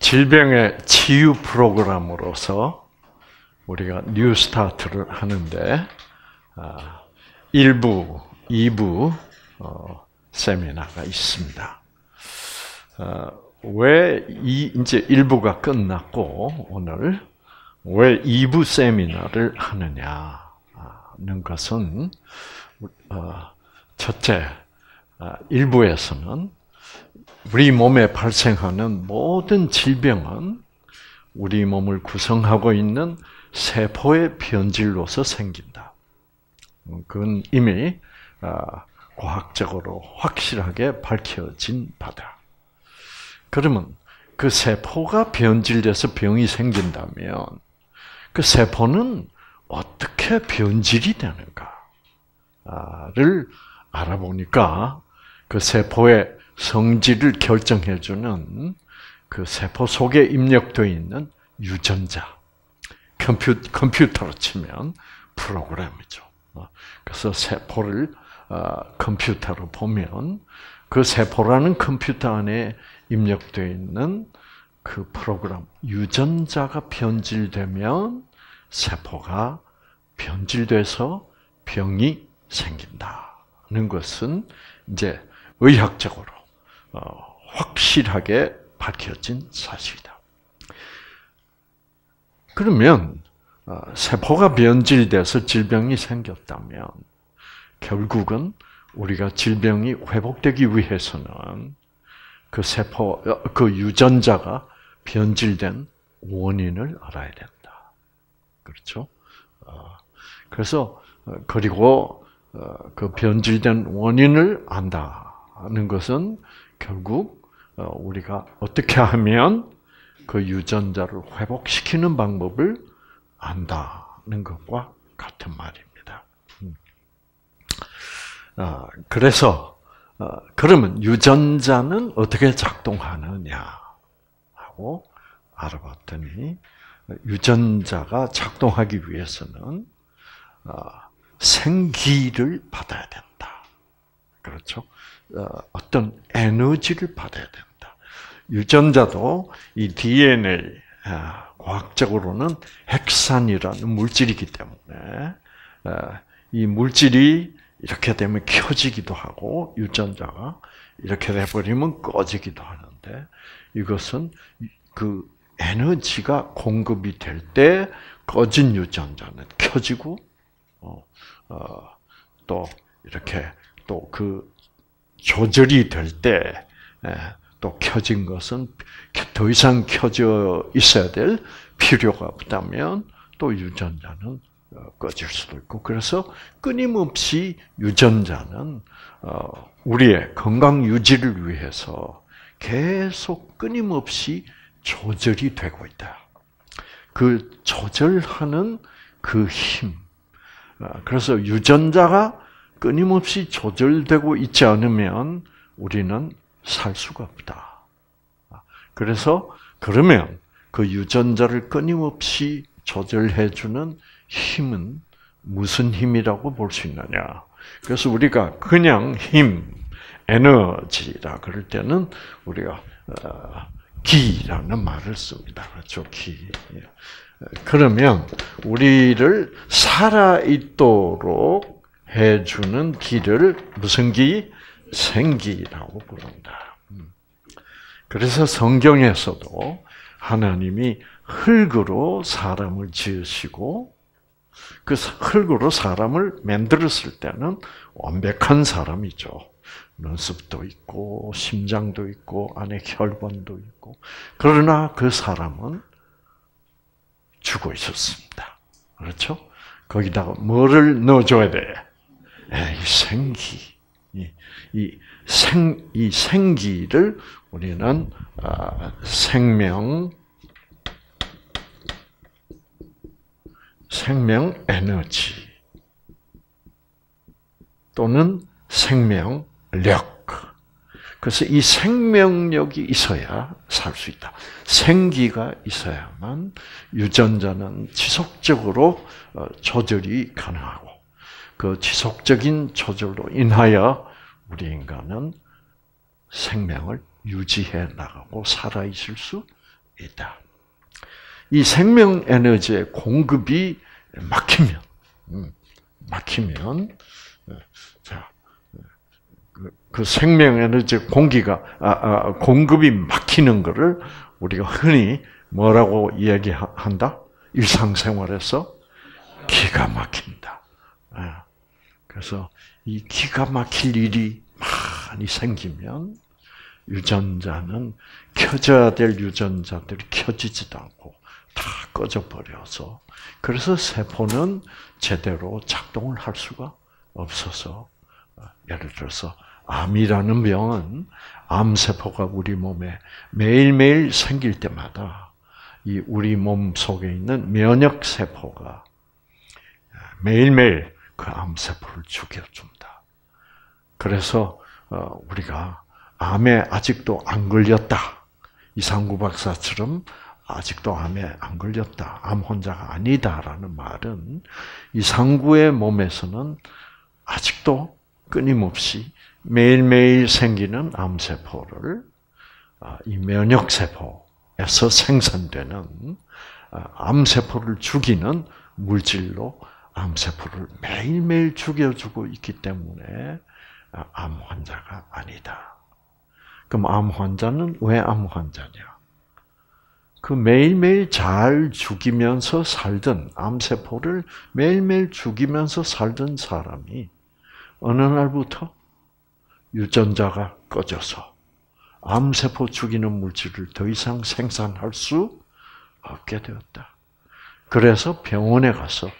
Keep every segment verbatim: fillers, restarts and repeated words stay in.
질병의 치유 프로그램으로서 우리가 뉴 스타트를 하는데 일 부, 이 부 세미나가 있습니다. 왜 이 이제 일 부가 끝났고 오늘 왜 이 부 세미나를 하느냐는 것은 첫째, 일 부에서는 우리 몸에 발생하는 모든 질병은 우리 몸을 구성하고 있는 세포의 변질로서 생긴다. 그건 이미 과학적으로 확실하게 밝혀진 바다. 그러면 그 세포가 변질돼서 병이 생긴다면 그 세포는 어떻게 변질이 되는가를 알아보니까 그 세포의 성질을 결정해주는 그 세포 속에 입력되어 있는 유전자, 컴퓨, 컴퓨터로 치면 프로그램이죠. 그래서 세포를 컴퓨터로 보면 그 세포라는 컴퓨터 안에 입력되어 있는 그 프로그램, 유전자가 변질되면 세포가 변질돼서 병이 생긴다는 것은 이제 의학적으로 확실하게 밝혀진 사실이다. 그러면 세포가 변질돼서 질병이 생겼다면 결국은 우리가 질병이 회복되기 위해서는 그 세포, 그 유전자가 변질된 원인을 알아야 된다. 그렇죠? 그래서 그리고 그 변질된 원인을 안다는 것은 결국 우리가 어떻게 하면 그 유전자를 회복시키는 방법을 안다는 것과 같은 말입니다. 그래서 그러면 유전자는 어떻게 작동하느냐 하고 알아봤더니 유전자가 작동하기 위해서는 생기를 받아야 된다. 그렇죠? 어떤 에너지를 받아야 된다. 유전자도 이 디엔에이, 과학적으로는 핵산이라는 물질이기 때문에 이 물질이 이렇게 되면 켜지기도 하고 유전자가 이렇게 돼버리면 꺼지기도 하는데 이것은 그 에너지가 공급이 될 때 꺼진 유전자는 켜지고 어, 어, 또 이렇게 또 그 조절이 될 때 또 켜진 것은 더 이상 켜져 있어야 될 필요가 없다면 또 유전자는 꺼질 수도 있고 그래서 끊임없이 유전자는 우리의 건강 유지를 위해서 계속 끊임없이 조절이 되고 있다. 그 조절하는 그 힘. 그래서 유전자가 끊임없이 조절되고 있지 않으면 우리는 살 수가 없다. 그래서 그러면 그 유전자를 끊임없이 조절해주는 힘은 무슨 힘이라고 볼 수 있느냐? 그래서 우리가 그냥 힘, 에너지라 그럴 때는 우리가 기라는 말을 씁니다. 그렇죠? 기. 그러면 우리를 살아있도록 해주는 기를 무슨 기? 생기라고 부른다. 그래서 성경에서도 하나님이 흙으로 사람을 지으시고 그 흙으로 사람을 만들었을 때는 완벽한 사람이죠. 눈썹도 있고 심장도 있고 안에 혈관도 있고 그러나 그 사람은 죽어 있었습니다. 그렇죠? 거기다가 뭐를 넣어줘야 돼? 이 생기. 이, 이 생, 이 생기를 우리는 아, 생명, 생명 에너지 또는 생명력. 그래서 이 생명력이 있어야 살 수 있다. 생기가 있어야만 유전자는 지속적으로 조절이 가능하고 그 지속적인 조절로 인하여 우리 인간은 생명을 유지해 나가고 살아있을 수 있다. 이 생명 에너지의 공급이 막히면, 막히면, 자, 그, 그 생명 에너지 공기가, 아, 아, 공급이 막히는 것을 우리가 흔히 뭐라고 이야기한다? 일상생활에서 기가 막힌다. 그래서 이 기가 막힐 일이 많이 생기면 유전자는 켜져야 될 유전자들이 켜지지도 않고 다 꺼져버려서 그래서 세포는 제대로 작동을 할 수가 없어서 예를 들어서 암이라는 병은 암세포가 우리 몸에 매일매일 생길 때마다 이 우리 몸 속에 있는 면역세포가 매일매일 그 암세포를 죽여준다. 그래서 우리가 암에 아직도 안 걸렸다. 이상구 박사처럼 아직도 암에 안 걸렸다. 암 환자가 아니다라는 말은 이상구의 몸에서는 아직도 끊임없이 매일매일 생기는 암세포를 이 면역세포에서 생산되는 암세포를 죽이는 물질로 암세포를 매일매일 죽여주고 있기 때문에 암 환자가 아니다. 그럼 암 환자는 왜 암 환자냐? 그 매일매일 잘 죽이면서 살던 암세포를 매일매일 죽이면서 살던 사람이 어느 날부터 유전자가 꺼져서 암세포 죽이는 물질을 더 이상 생산할 수 없게 되었다. 그래서 병원에 가서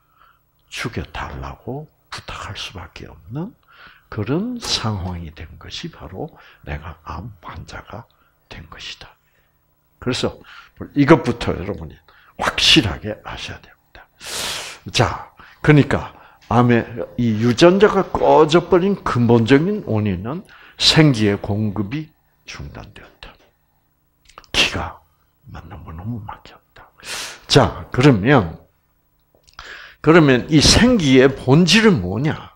죽여달라고 부탁할 수밖에 없는 그런 상황이 된 것이 바로 내가 암 환자가 된 것이다. 그래서 이것부터 여러분이 확실하게 아셔야 됩니다. 자, 그러니까 암의 이 유전자가 꺼져버린 근본적인 원인은 생기의 공급이 중단되었다. 기가 너무너무 막혔다. 자, 그러면 그러면 이 생기의 본질은 뭐냐?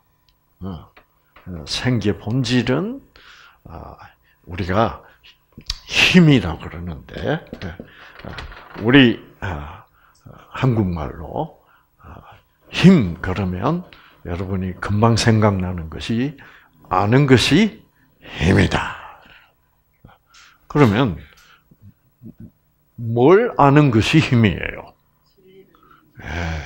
생기의 본질은 우리가 힘이라고 그러는데 우리 한국말로 힘 그러면 여러분이 금방 생각나는 것이 아는 것이 힘이다. 그러면 뭘 아는 것이 힘이에요? 예.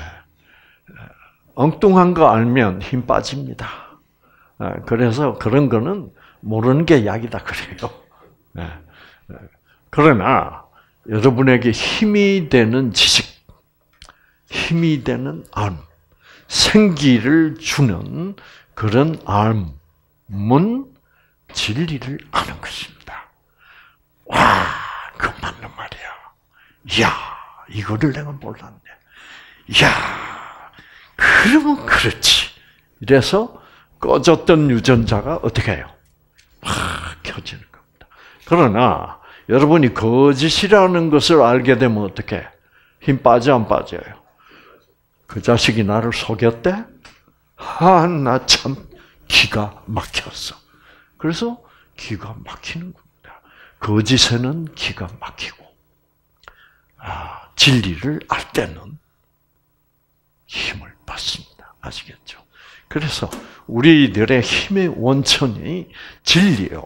엉뚱한 거 알면 힘 빠집니다. 그래서 그런 거는 모르는 게 약이다 그래요. 그러나 여러분에게 힘이 되는 지식, 힘이 되는 알, 생기를 주는 그런 알문 진리를 아는 것입니다. 와, 그 맞는 말이야. 이야, 이거를 내가 몰랐네. 이야, 그러면 그렇지. 이래서 꺼졌던 유전자가 어떻게 해요? 확 켜지는 겁니다. 그러나 여러분이 거짓이라는 것을 알게 되면 어떻게? 힘 빠져 안 빠져요? 그 자식이 나를 속였대? 아, 나 참 기가 막혔어. 그래서 기가 막히는 겁니다. 거짓에는 기가 막히고, 아, 진리를 알 때는 힘을 받습니다. 아시겠죠? 그래서 우리들의 힘의 원천이 진리요.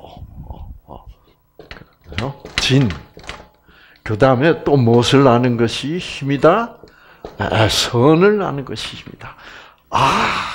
진. 그 다음에 또 무엇을 아는 것이 힘이다? 선을 아는 것이 힘이다. 아,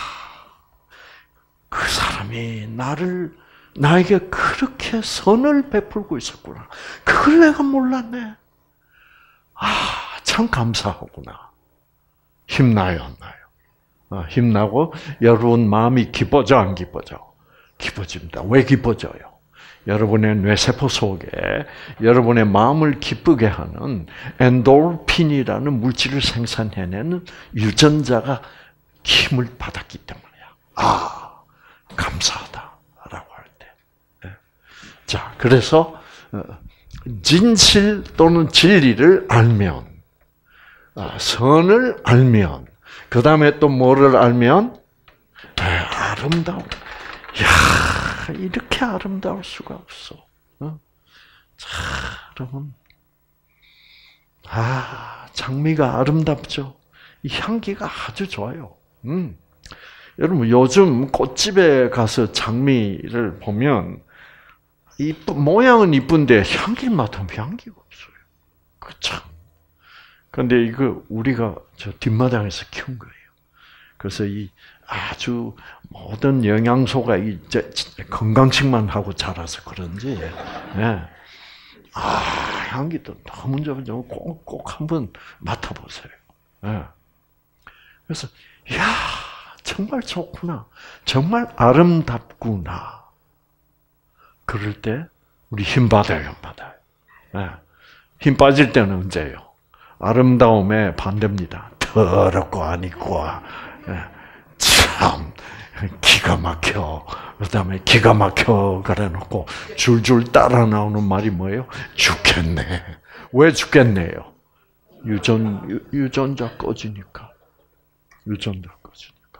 그 사람이 나를, 나에게 그렇게 선을 베풀고 있었구나. 그걸 내가 몰랐네. 아, 참 감사하구나. 힘나요, 안 나요? 어, 힘나고 여러분 마음이 기뻐져, 안 기뻐져? 기뻐집니다. 왜 기뻐져요? 여러분의 뇌세포 속에 여러분의 마음을 기쁘게 하는 엔도르핀이라는 물질을 생산해내는 유전자가 힘을 받았기 때문이야. 아, 감사하다라고 할 때. 네. 자, 그래서 진실 또는 진리를 알면, 선을 알면, 그 다음에 또 뭐를 알면? 아름다운. 이야, 이렇게 아름다울 수가 없어. 어? 자, 여러분. 아, 장미가 아름답죠. 이 향기가 아주 좋아요. 음. 여러분 요즘 꽃집에 가서 장미를 보면 이쁜 모양은 이쁜데 향기를 맡으면 향기가 없어요. 그 참. 그런데 이거 우리가 저 뒷마당에서 키운 거예요. 그래서 이 아주 모든 영양소가 이제 건강식만 하고 자라서 그런지, 네. 아 향기도 너무 좋죠. 꼭꼭 한번 맡아보세요. 네. 그래서 야 정말 좋구나, 정말 아름답구나. 그럴 때 우리 힘 받아요, 받아요. 네. 힘 빠질 때는 언제예요? 아름다움의 반대입니다. 더럽고 안 입고. 참 기가 막혀. 그다음에 기가 막혀 그래놓고 줄줄 따라 나오는 말이 뭐예요? 죽겠네. 왜 죽겠네요? 유전 유, 유전자 꺼지니까. 유전자 꺼지니까.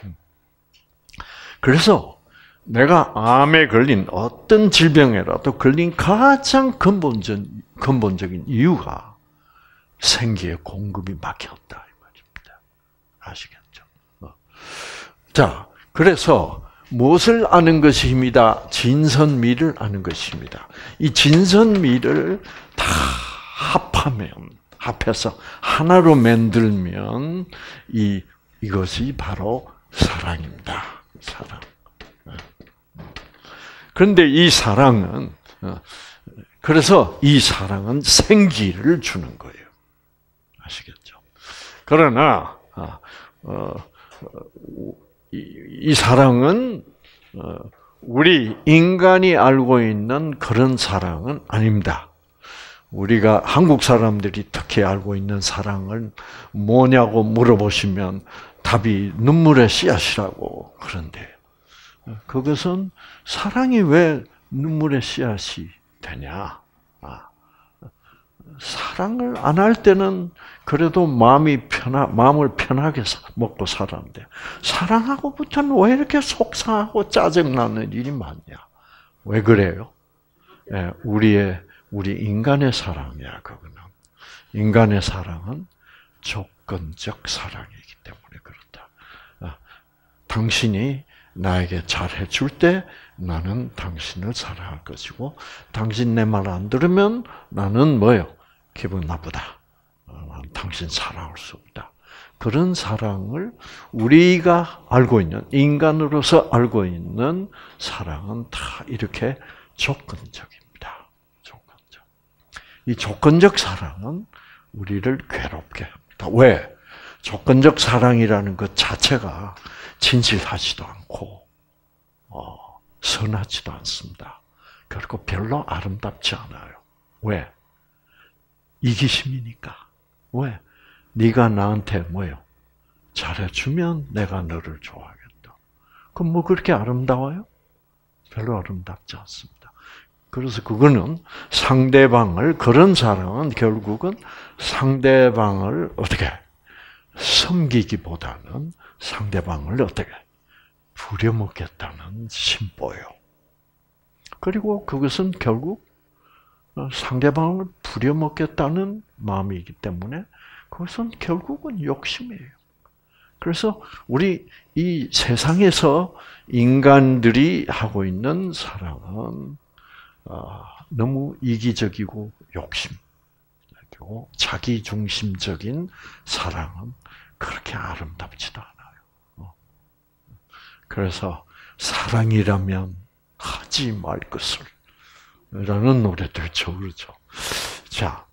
그래서 내가 암에 걸린 어떤 질병에라도 걸린 가장 근본적 근본적인 이유가 생기의 공급이 막혔다 이 말입니다. 아시겠죠? 자, 그래서 무엇을 아는 것이 힘이다? 진선미를 아는 것입니다. 이 진선미를 다 합하면, 합해서 하나로 만들면 이 이것이 바로 사랑입니다. 사랑. 그런데 이 사랑은 그래서 이 사랑은 생기를 주는 거예요. 아시겠죠? 그러나 어, 이, 이 사랑은 우리 인간이 알고 있는 그런 사랑은 아닙니다. 우리가 한국 사람들이 특히 알고 있는 사랑을 뭐냐고 물어보시면 답이 눈물의 씨앗이라고 그런데요. 그것은 사랑이 왜 눈물의 씨앗이 되냐? 아, 사랑을 안 할 때는 그래도 마음이 편하, 마음을 편하게 먹고 살았는데, 사랑하고부터는 왜 이렇게 속상하고 짜증나는 일이 많냐? 왜 그래요? 예, 우리의, 우리 인간의 사랑이야, 그거는. 인간의 사랑은 조건적 사랑이기 때문에 그렇다. 아, 당신이 나에게 잘해줄 때 나는 당신을 사랑할 것이고, 당신 내 말 안 들으면 나는 뭐예요? 기분 나쁘다. 당신 사랑할 수 없다. 그런 사랑을 우리가 알고 있는, 인간으로서 알고 있는 사랑은 다 이렇게 조건적입니다. 조건적. 이 조건적 사랑은 우리를 괴롭게 합니다. 왜? 조건적 사랑이라는 것 자체가 진실하지도 않고, 어, 선하지도 않습니다. 그리고 별로 아름답지 않아요. 왜? 이기심이니까. 왜? 네가 나한테 뭐요? 잘해주면 내가 너를 좋아하겠다. 그럼 뭐 그렇게 아름다워요? 별로 아름답지 않습니다. 그래서 그거는 상대방을, 그런 사랑은 결국은 상대방을 어떻게 섬기기보다는 상대방을 어떻게 부려먹겠다는 심보예요. 그리고 그것은 결국 상대방을 부려먹겠다는 마음이기 때문에 그것은 결국은 욕심이에요. 그래서 우리 이 세상에서 인간들이 하고 있는 사랑은 너무 이기적이고 욕심, 그리고 자기중심적인 사랑은 그렇게 아름답지도 않아요. 그래서 사랑이라면 하지 말 것을 라는 노래도 있죠. 그렇죠. 자,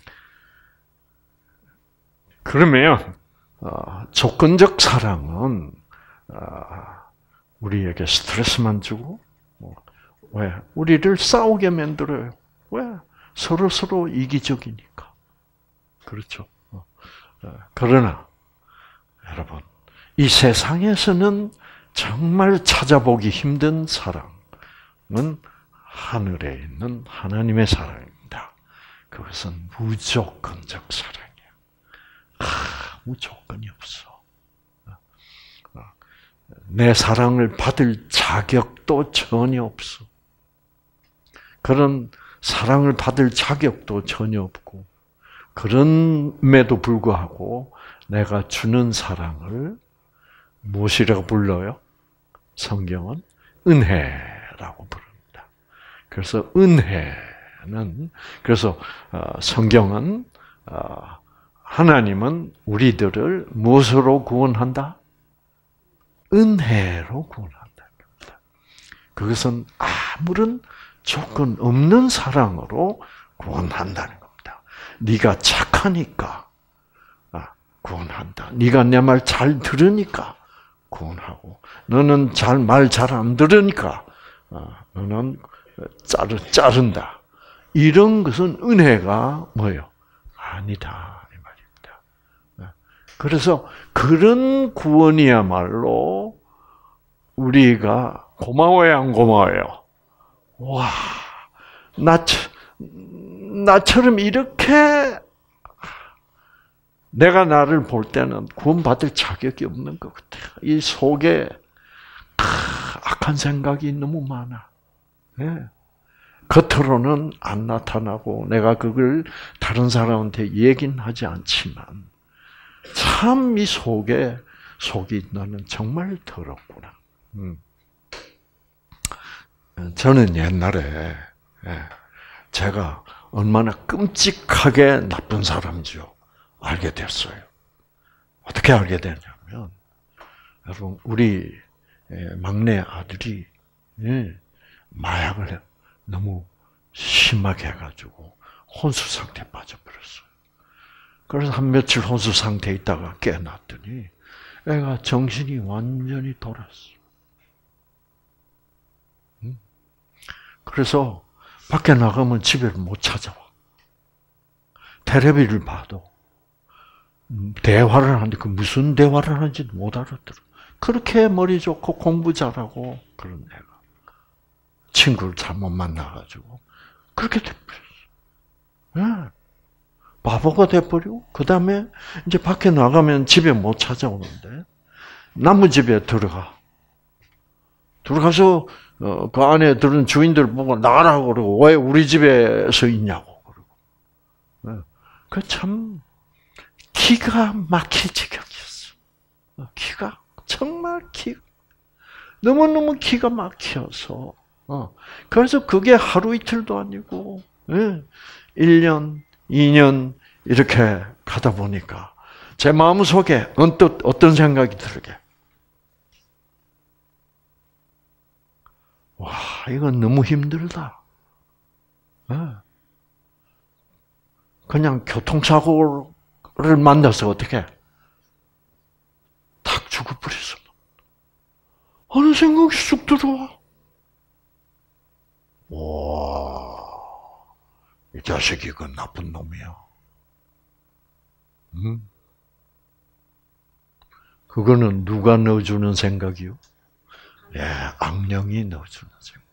그러면 어, 조건적 사랑은 어, 우리에게 스트레스만 주고, 뭐, 왜? 우리를 싸우게 만들어요. 왜? 서로 서로 이기적이니까. 그렇죠. 어, 어, 그러나 여러분, 이 세상에서는 정말 찾아보기 힘든 사랑은 하늘에 있는 하나님의 사랑입니다. 그것은 무조건적 사랑이에요. 아무 조건이 없어. 내 사랑을 받을 자격도 전혀 없어. 그런 사랑을 받을 자격도 전혀 없고, 그럼에도 불구하고 내가 주는 사랑을 무엇이라고 불러요? 성경은 은혜라고 부릅니다. 그래서 은혜는 그래서 성경은 하나님은 우리들을 무엇으로 구원한다? 은혜로 구원한다. 그것은 아무런 조건 없는 사랑으로 구원한다는 겁니다. 네가 착하니까 구원한다. 네가 내 말 잘 들으니까 구원하고, 너는 잘 말 잘 안 들으니까 너는 자르, 자른다. 이런 것은 은혜가 뭐예요? 아니다 이 말입니다. 그래서 그런 구원이야말로 우리가 고마워요, 안 고마워요? 와, 나, 나처럼 이렇게 내가 나를 볼 때는 구원받을 자격이 없는 것 같아요. 이 속에 악한 생각이 너무 많아. 네. 겉으로는 안 나타나고 내가 그걸 다른 사람한테 얘기는 하지 않지만 참 이 속에 속이 나는 정말 더럽구나. 음. 저는 옛날에 제가 얼마나 끔찍하게 나쁜 사람인지요 알게 됐어요. 어떻게 알게 됐냐면, 여러분 우리 막내 아들이 마약을 너무 심하게 해가지고 혼수 상태에 빠져버렸어요. 그래서 한 며칠 혼수 상태에 있다가 깨어났더니 애가 정신이 완전히 돌았어. 그래서 밖에 나가면 집에를 못 찾아와. 텔레비를 봐도 대화를 하는데 그 무슨 대화를 하는지도 못 알아들어. 그렇게 머리 좋고 공부 잘하고 그런 애가 친구를 잘못 만나가지고 그렇게 돼버렸어. 네. 바보가 돼버리고 그 다음에 이제 밖에 나가면 집에 못 찾아오는데 남의 집에 들어가. 들어가서 어, 그 안에 들은 주인들 보고 나가라고 그러고 왜 우리 집에서 있냐고 그러고. 네. 그 참 기가 막힐 지경이었어. 기가 정말 기 너무 너무 기가 막혀서. 어. 그래서 그게 하루 이틀도 아니고 예. 일 년, 이 년 이렇게 가다 보니까 제 마음 속에 언뜻 어떤 생각이 들게. 와, 이건 너무 힘들다. 그냥 교통사고를 만나서 어떻게 탁 죽어버렸어. 어느 생각이 쑥 들어와. 와, 이 자식이 그 나쁜 놈이야. 음? 그거는 누가 넣어주는 생각이요? 예, 악령이 넣어주는 생각.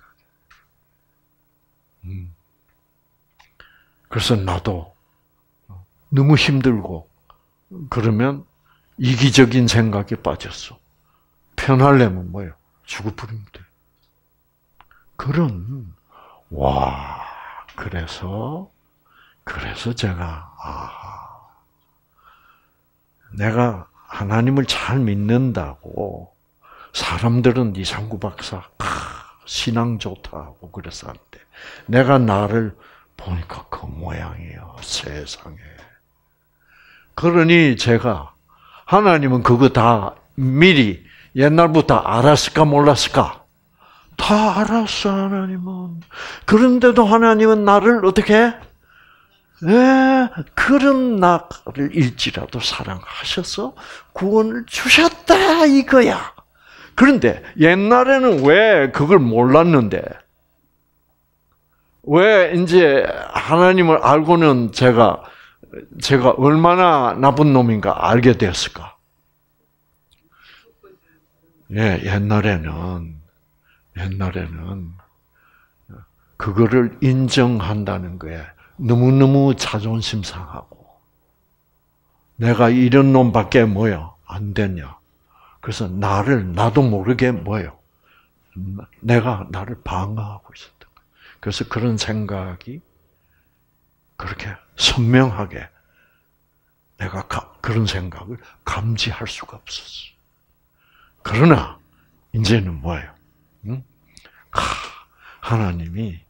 음. 그래서 나도 너무 힘들고 그러면 이기적인 생각에 빠졌어. 편하려면 뭐예요? 죽어버리면 돼. 그런 와 그래서 그래서 제가 아 내가 하나님을 잘 믿는다고 사람들은 이상구 박사 신앙 좋다고 그랬었는데 내가 나를 보니까 그 모양이에요. 세상에. 그러니 제가 하나님은 그거 다 미리 옛날부터 알았을까 몰랐을까? 다 알았어 하나님은. 그런데도 하나님은 나를 어떻게 해? 예, 그런 나를 일지라도 사랑하셔서 구원을 주셨다 이거야. 그런데 옛날에는 왜 그걸 몰랐는데 왜 이제 하나님을 알고는 제가 제가 얼마나 나쁜 놈인가 알게 되었을까? 예, 옛날에는 옛날에는 그거를 인정한다는 거에 너무너무 자존심 상하고 내가 이런 놈밖에 뭐야 안 되냐. 그래서 나를 나도 모르게 뭐예요. 내가 나를 방어하고 있었던 거예요. 그래서 그런 생각이 그렇게 선명하게 내가 가, 그런 생각을 감지할 수가 없었어. 그러나 이제는 뭐예요? 응? 하, 하나님이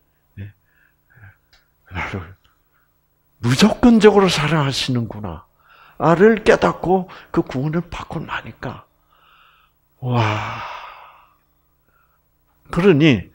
나를 무조건적으로 사랑하시는구나. 나를 깨닫고 그 구원을 받고 나니까 와. 그러니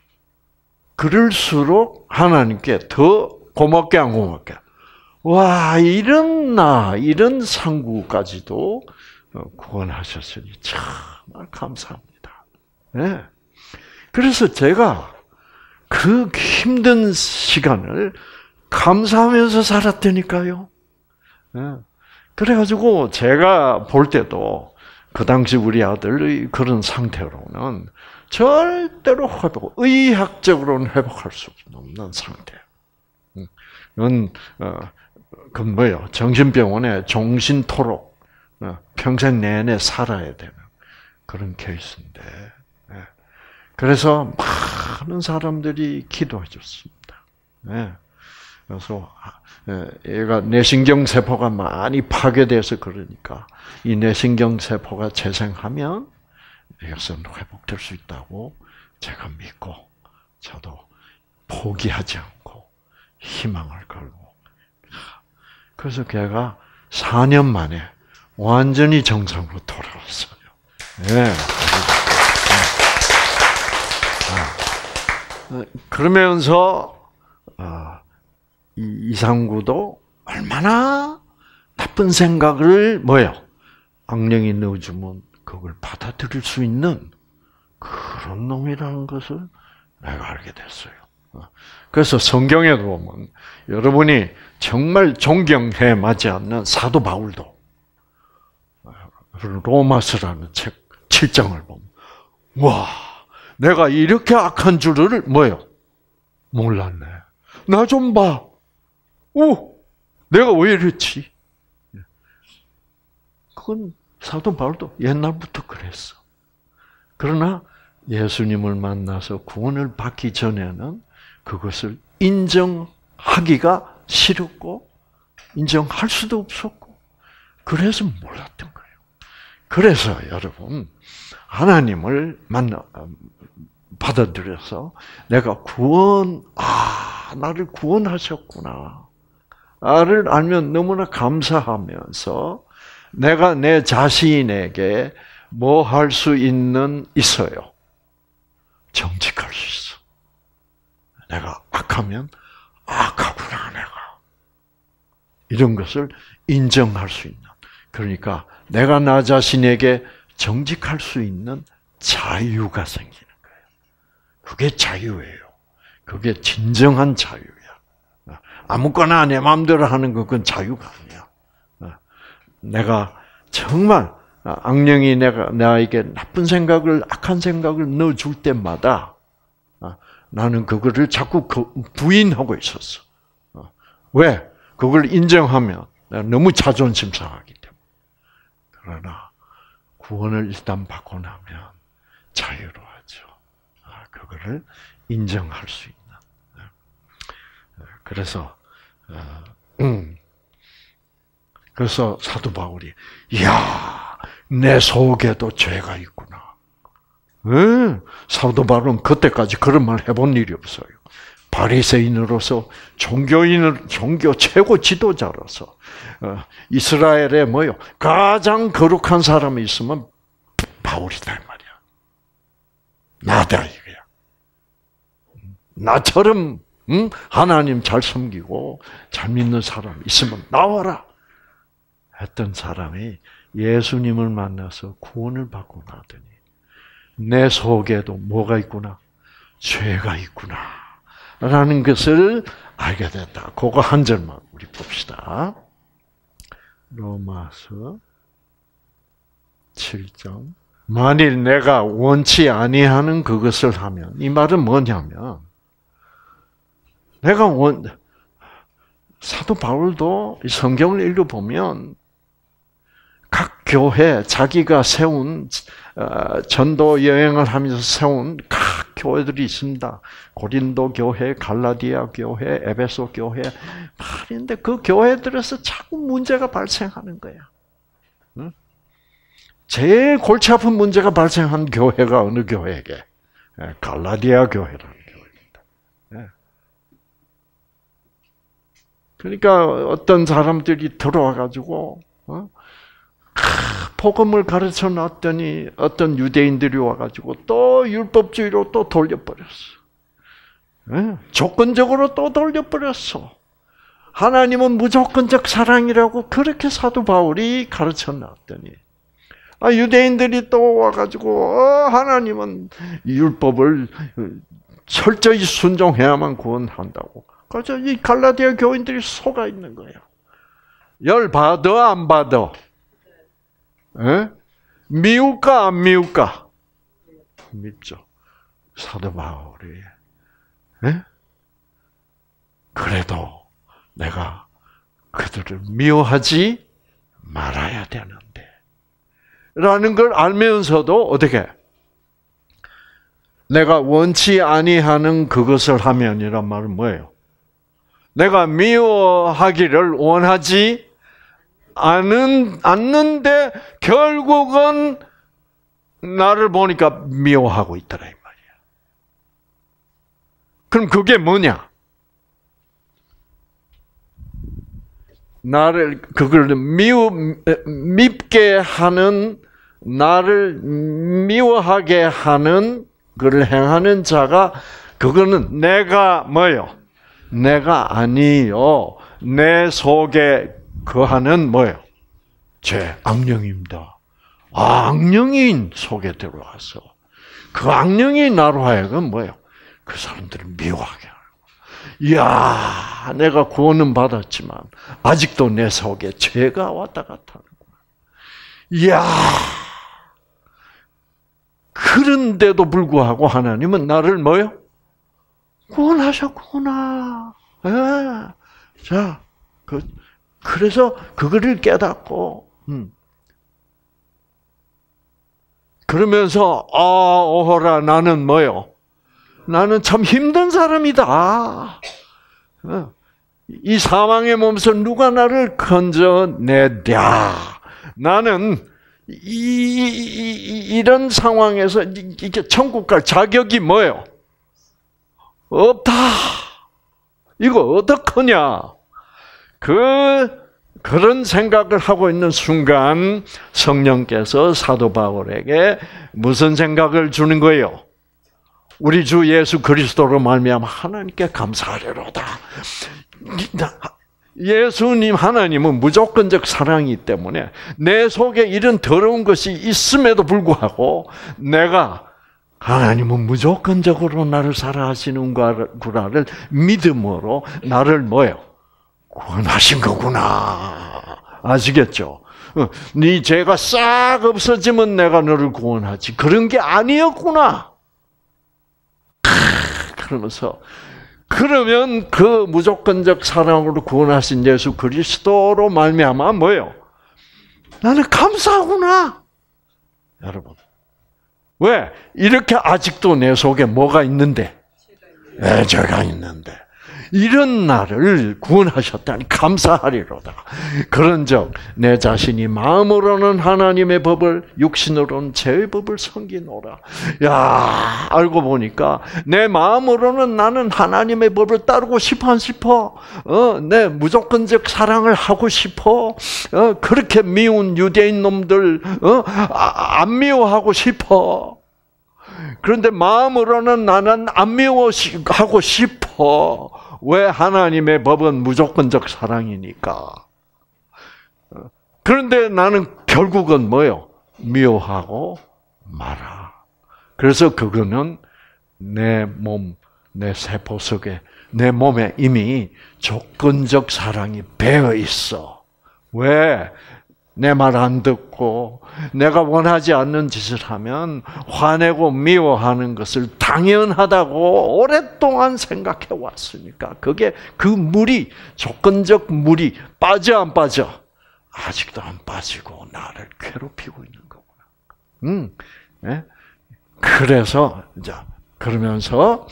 그럴수록 하나님께 더 고맙게 안 고맙게. 와, 이런 나, 이런 상구까지도 구원하셨으니 정말 감사합니다. 네. 그래서 제가 그 힘든 시간을 감사하면서 살았다니까요. 네. 그래가지고 제가 볼 때도 그 당시 우리 아들의 그런 상태로는 절대로 회복, 의학적으로는 회복할 수 없는 상태. 이건 어, 그 뭐예요? 정신병원에 종신토록 어, 평생 내내 살아야 되는 그런 케이스인데. 네. 그래서 많은 사람들이 기도해 줬습니다. 네. 그래서 얘가 뇌신경 세포가 많이 파괴돼서 그러니까 이 뇌신경 세포가 재생하면 이것은 회복될 수 있다고 제가 믿고 저도 포기하지 않고 희망을 걸고 그래서 걔가 사 년 만에 완전히 정상으로 돌아왔어요. 네. 그러면서 이 이상구도 얼마나 나쁜 생각을 뭐예요? 악령이 넣어주면 그걸 받아들일 수 있는 그런 놈이라는 것을 내가 알게 됐어요. 그래서 성경에 보면 여러분이 정말 존경해 마지 않는 사도 바울도 로마서라는 책 칠 장을 보면 와, 내가 이렇게 악한 줄을 뭐예요? 몰랐네. 나 좀 봐. 오, 내가 왜 이랬지? 그건 사도 바울도 옛날부터 그랬어. 그러나 예수님을 만나서 구원을 받기 전에는 그것을 인정하기가 싫었고 인정할 수도 없었고 그래서 몰랐던 거예요. 그래서 여러분 하나님을 만나 받아들여서 내가 구원 아 나를 구원하셨구나. 나를 알면 너무나 감사하면서 내가 내 자신에게 뭐 할 수 있는 있어요. 정직할 수 있어. 내가 악하면 악하구나 내가. 이런 것을 인정할 수 있는. 그러니까 내가 나 자신에게 정직할 수 있는 자유가 생기는 거예요. 그게 자유예요. 그게 진정한 자유야. 아무거나 내 마음대로 하는 건 그건 자유가 아니야. 내가 정말 악령이 내가 나에게 나쁜 생각을 악한 생각을 넣어줄 때마다 나는 그거를 자꾸 부인하고 있었어. 왜? 그걸 인정하면 내가 너무 자존심 상하기 때문에. 그러나 구원을 일단 받고 나면 자유로워져. 그거를 인정할 수 있는. 그래서 음. 그래서 사도 바울이 이야 내 속에도 죄가 있구나. 네. 사도 바울은 그때까지 그런 말 해본 일이 없어요. 바리새인으로서 종교인을 종교 최고 지도자로서 이스라엘에 뭐요 가장 거룩한 사람이 있으면 바울이다 이 말이야. 나다 이거야. 나처럼 응? 하나님 잘 섬기고 잘 믿는 사람 있으면 나와라 했던 사람이 예수님을 만나서 구원을 받고 나더니 내 속에도 뭐가 있구나? 죄가 있구나 라는 것을 알게 됐다. 그거 한 절만 우리 봅시다. 로마서 칠 장 만일 내가 원치 아니하는 그것을 하면 이 말은 뭐냐면 내가 원, 사도 바울도 성경을 읽어보면 각 교회, 자기가 세운, 전도 여행을 하면서 세운 각 교회들이 있습니다. 고린도 교회, 갈라디아 교회, 에베소 교회 말인데 그 교회들에서 자꾸 문제가 발생하는 거야. 응? 제일 골치 아픈 문제가 발생한 교회가 어느 교회에게? 갈라디아 교회라는 교회입니다. 그러니까 어떤 사람들이 들어와가지고 어? 복음을 가르쳐 놨더니 어떤 유대인들이 와가지고 또 율법주의로 또 돌려버렸어. 네? 조건적으로 또 돌려버렸어. 하나님은 무조건적 사랑이라고 그렇게 사도 바울이 가르쳐 놨더니 아, 유대인들이 또 와가지고 어, 하나님은 율법을 철저히 순종해야만 구원한다고. 그래서 이 갈라디아 교인들이 속아 있는 거예요. 열 받아 안 받아? 에? 미울까 안 미울까? 밉죠. 사도 바울이 에? 그래도 내가 그들을 미워하지 말아야 되는데 라는 걸 알면서도 어떻게 내가 원치 아니하는 그것을 하면이란 말은 뭐예요? 내가 미워하기를 원하지 않은, 않는데 결국은 나를 보니까 미워하고 있더라 이 말이야. 그럼 그게 뭐냐? 나를 그걸 미워 밉게 하는 나를 미워하게 하는 그를 행하는 자가 그거는 내가 뭐요? 내가 아니요. 내 속에 거하는 뭐요? 제 악령입니다. 아, 악령이 속에 들어와서 그 악령이 나로 하여금 뭐요? 그 사람들을 미워하게 하고. 이야, 내가 구원은 받았지만 아직도 내 속에 죄가 왔다 갔다 하는구나. 이야, 그런데도 불구하고 하나님은 나를 뭐요? 구원하셨구나. 예. 자, 그, 그래서 그거를 깨닫고, 음. 그러면서, 아, 오호라, 나는 뭐요? 나는 참 힘든 사람이다. 이 사망의 몸에서 누가 나를 건져내랴. 나는 이, 이, 이런 상황에서 이게 천국 갈 자격이 뭐예요? 없다. 이거 어떡하냐? 그 그런 생각을 하고 있는 순간 성령께서 사도 바울에게 무슨 생각을 주는 거예요? 우리 주 예수 그리스도로 말미암아 하나님께 감사하리로다. 예수님 하나님은 무조건적 사랑이기 때문에 내 속에 이런 더러운 것이 있음에도 불구하고 내가 하나님은 무조건적으로 나를 사랑하시는구나를 믿음으로 나를 뭐예요? 구원하신 거구나. 아시겠죠? 네 죄가 싹 없어지면 내가 너를 구원하지. 그런 게 아니었구나. 그러면서 그러면 그 무조건적 사랑으로 구원하신 예수 그리스도로 말미암아 뭐예요? 나는 감사하구나. 여러분. 왜? 이렇게 아직도 내 속에 뭐가 있는데? 네, 죄가 있는데. 이런 나를 구원하셨다니 감사하리로다. 그런즉 내 자신이 마음으로는 하나님의 법을 육신으로는 죄의 법을 섬기노라. 야, 알고 보니까 내 마음으로는 나는 하나님의 법을 따르고 싶어 안 싶어? 어, 내 무조건적 사랑을 하고 싶어? 어, 그렇게 미운 유대인 놈들 어, 아, 안 미워하고 싶어. 그런데 마음으로는 나는 안 미워하고 싶어. 왜? 하나님의 법은 무조건적 사랑이니까. 그런데 나는 결국은 뭐요? 미워하고 말아. 그래서 그거는 내 몸, 내 세포 속에, 내 몸에 이미 조건적 사랑이 배어 있어. 왜? 내 말 안 듣고 내가 원하지 않는 짓을 하면 화내고 미워하는 것을 당연하다고 오랫동안 생각해 왔으니까 그게 그 물이 조건적 물이 빠져 안 빠져? 아직도 안 빠지고 나를 괴롭히고 있는 거구나. 음, 네? 그래서 이제 그러면서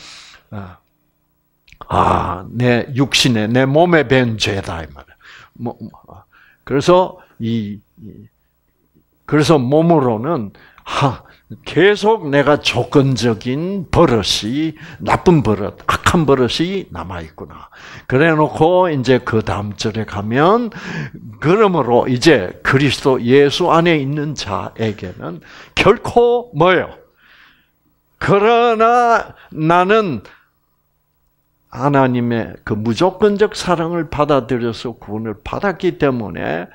아, 내 육신에 내 몸에 밴 죄다 이 말이야. 뭐, 그래서 이 그래서 몸으로는 하, 계속 내가 조건적인 버릇이 나쁜 버릇, 악한 버릇이 남아 있구나. 그래놓고 이제 그 다음 절에 가면 그러므로 이제 그리스도 예수 안에 있는 자에게는 결코 뭐요? 그러나 나는 하나님의 그 무조건적 사랑을 받아들여서 구원을 받았기 때문에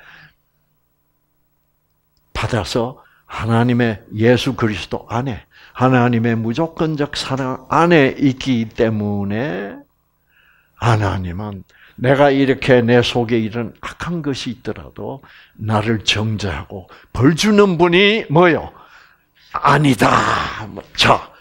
받아서 하나님의 예수 그리스도 안에 하나님의 무조건적 사랑 안에 있기 때문에 하나님은 내가 이렇게 내 속에 이런 악한 것이 있더라도 나를 정죄하고 벌 주는 분이 뭐요? 아니다. 자,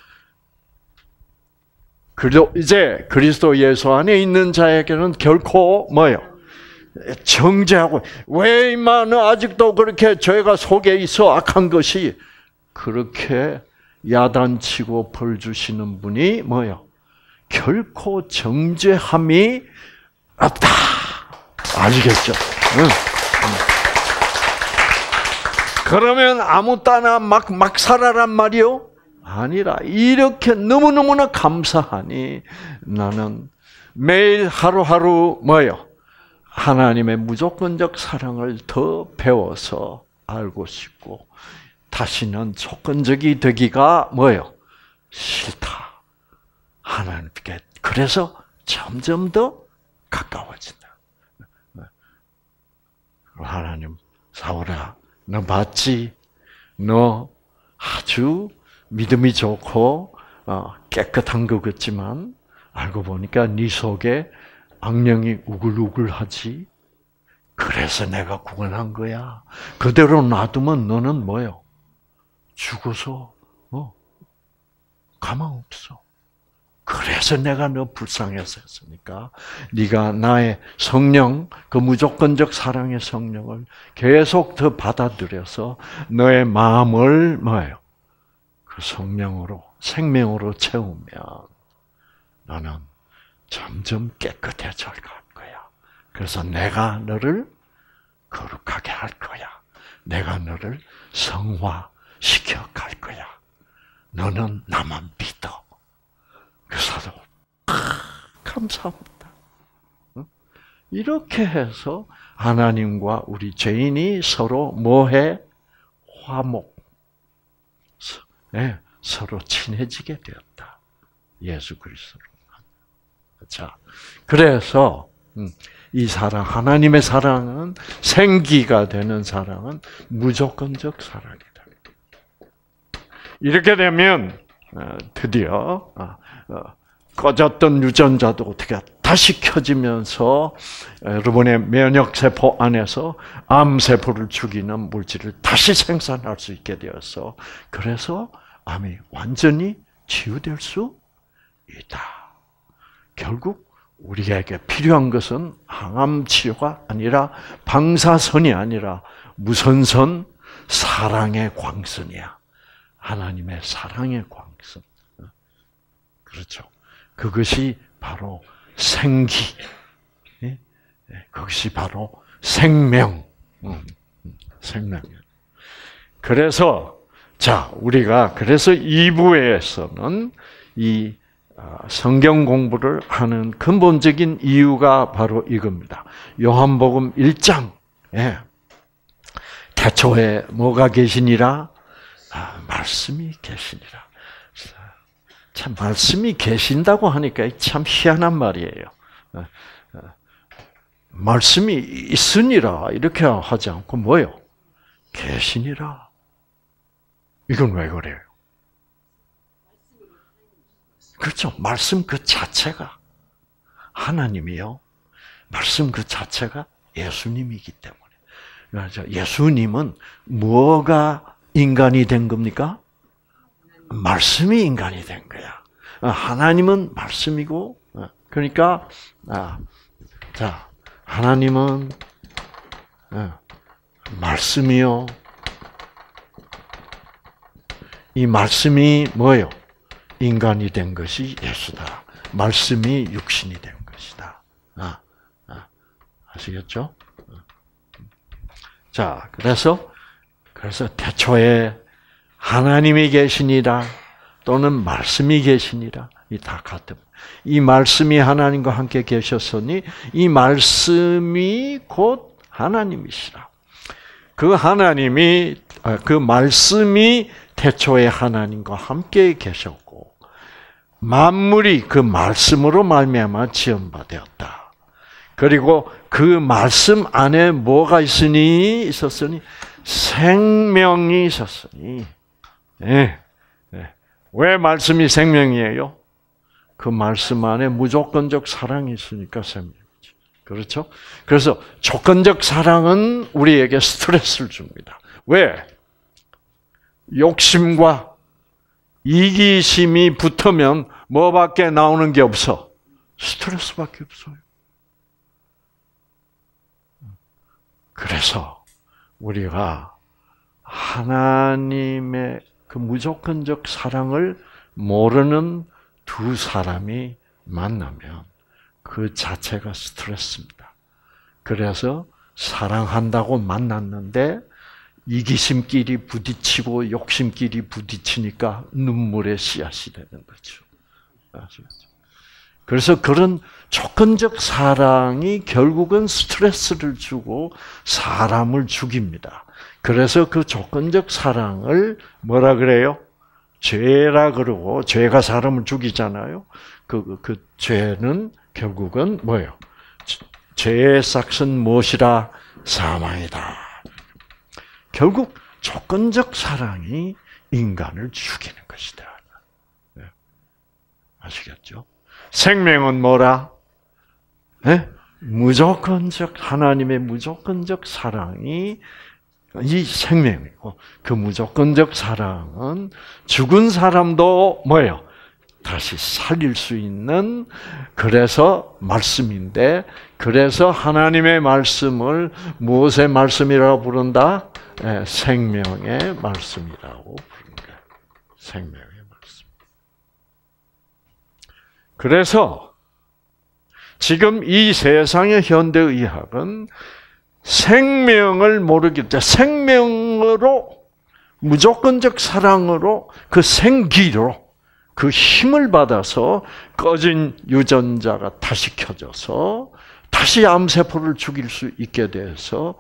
그리고 이제 그리스도 예수 안에 있는 자에게는 결코 뭐요? 정죄하고 왜 임마 너 아직도 그렇게 죄가 속에 있어 악한 것이 그렇게 야단치고 벌 주시는 분이 뭐요? 결코 정죄함이 없다. 아시겠죠? 응. 그러면 아무 따나 막, 막 살아란 말이요? 아니라 이렇게 너무너무나 감사하니 나는 매일 하루하루 뭐요? 하나님의 무조건적 사랑을 더 배워서 알고 싶고 다시는 조건적이 되기가 뭐요? 싫다. 하나님께 그래서 점점 더 가까워진다. 하나님, 사울아, 너 봤지? 너 아주 믿음이 좋고 깨끗한 것 같지만 알고 보니까 네 속에 악령이 우글우글하지. 그래서 내가 구원한 거야. 그대로 놔두면 너는 뭐요? 죽어서 어, 가망 없어. 그래서 내가 너 불쌍해서 했으니까 네가 나의 성령, 그 무조건적 사랑의 성령을 계속 더 받아들여서 너의 마음을 뭐예요? 그 성령으로, 생명으로 채우면 나는 점점 깨끗해져 갈 거야. 그래서 내가 너를 거룩하게 할 거야. 내가 너를 성화시켜 갈 거야. 너는 나만 믿어. 그 사도 감사합니다. 이렇게 해서 하나님과 우리 죄인이 서로 뭐해? 화목. 네, 서로 친해지게 되었다. 예수 그리스도로. 자, 그래서 이 사랑, 하나님의 사랑은 생기가 되는 사랑은 무조건적 사랑이다. 이렇게 되면 드디어 꺼졌던 유전자도 어떻게 다시 켜지면서 여러분의 면역세포 안에서 암세포를 죽이는 물질을 다시 생산할 수 있게 되어서 그래서 암이 완전히 치유될 수 있다. 결국 우리에게 필요한 것은 항암 치료가 아니라 방사선이 아니라 무선선 사랑의 광선이야. 하나님의 사랑의 광선. 그렇죠. 그것이 바로 생기. 그것이 바로 생명. 생명. 그래서 자, 우리가 그래서 이 부에서는 이 성경 공부를 하는 근본적인 이유가 바로 이겁니다. 요한복음 일 장에 태초에 뭐가 계시니라? 아, 말씀이 계시니라. 참 말씀이 계신다고 하니까 참 희한한 말이에요. 말씀이 있으니라 이렇게 하지 않고 뭐요? 계시니라. 이건 왜 그래요? 그렇죠. 말씀 그 자체가 하나님이요. 말씀 그 자체가 예수님이기 때문에. 그래서 예수님은 뭐가 인간이 된 겁니까? 말씀이 인간이 된 거야. 하나님은 말씀이고, 그러니까 자 하나님은 말씀이요. 이 말씀이 뭐예요? 인간이 된 것이 예수다. 말씀이 육신이 된 것이다. 아, 아, 아시겠죠? 자, 그래서 그래서 태초에 하나님이 계시니라 또는 말씀이 계시니라 이 다 같은. 이 말씀이 하나님과 함께 계셨으니 이 말씀이 곧 하나님이시라. 그 하나님이 그 말씀이 태초에 하나님과 함께 계셨고 만물이 그 말씀으로 말미암아 지은 바 되었다. 그리고 그 말씀 안에 뭐가 있으니 있었으니 생명이 있었으니. 네. 네. 왜 말씀이 생명이에요? 그 말씀 안에 무조건적 사랑이 있으니까 생명이죠. 그렇죠? 그래서 조건적 사랑은 우리에게 스트레스를 줍니다. 왜? 욕심과 이기심이 붙으면 뭐밖에 나오는 게 없어? 스트레스밖에 없어요. 그래서 우리가 하나님의 그 무조건적 사랑을 모르는 두 사람이 만나면 그 자체가 스트레스입니다. 그래서 사랑한다고 만났는데 이기심끼리 부딪히고 욕심끼리 부딪히니까 눈물의 씨앗이 되는 거죠. 아시겠죠? 그래서 그런 조건적 사랑이 결국은 스트레스를 주고 사람을 죽입니다. 그래서 그 조건적 사랑을 뭐라 그래요? 죄라 그러고, 죄가 사람을 죽이잖아요. 그, 그 죄는 결국은 뭐예요? 죄의 싹은 무엇이라? 사망이다. 결국 조건적 사랑이 인간을 죽이는 것이다. 네. 아시겠죠? 생명은 뭐라? 네? 무조건적, 하나님의 무조건적 사랑이 이 생명이고, 그 무조건적 사랑은 죽은 사람도 뭐예요? 다시 살릴 수 있는, 그래서 말씀인데, 그래서 하나님의 말씀을 무엇의 말씀이라고 부른다? 네, 생명의 말씀이라고 부르는 거예요. 생명의 말씀. 그래서 지금 이 세상의 현대의학은 생명을 모르기 때문에 생명으로 무조건적 사랑으로 그 생기로 그 힘을 받아서 꺼진 유전자가 다시 켜져서 다시 암세포를 죽일 수 있게 돼서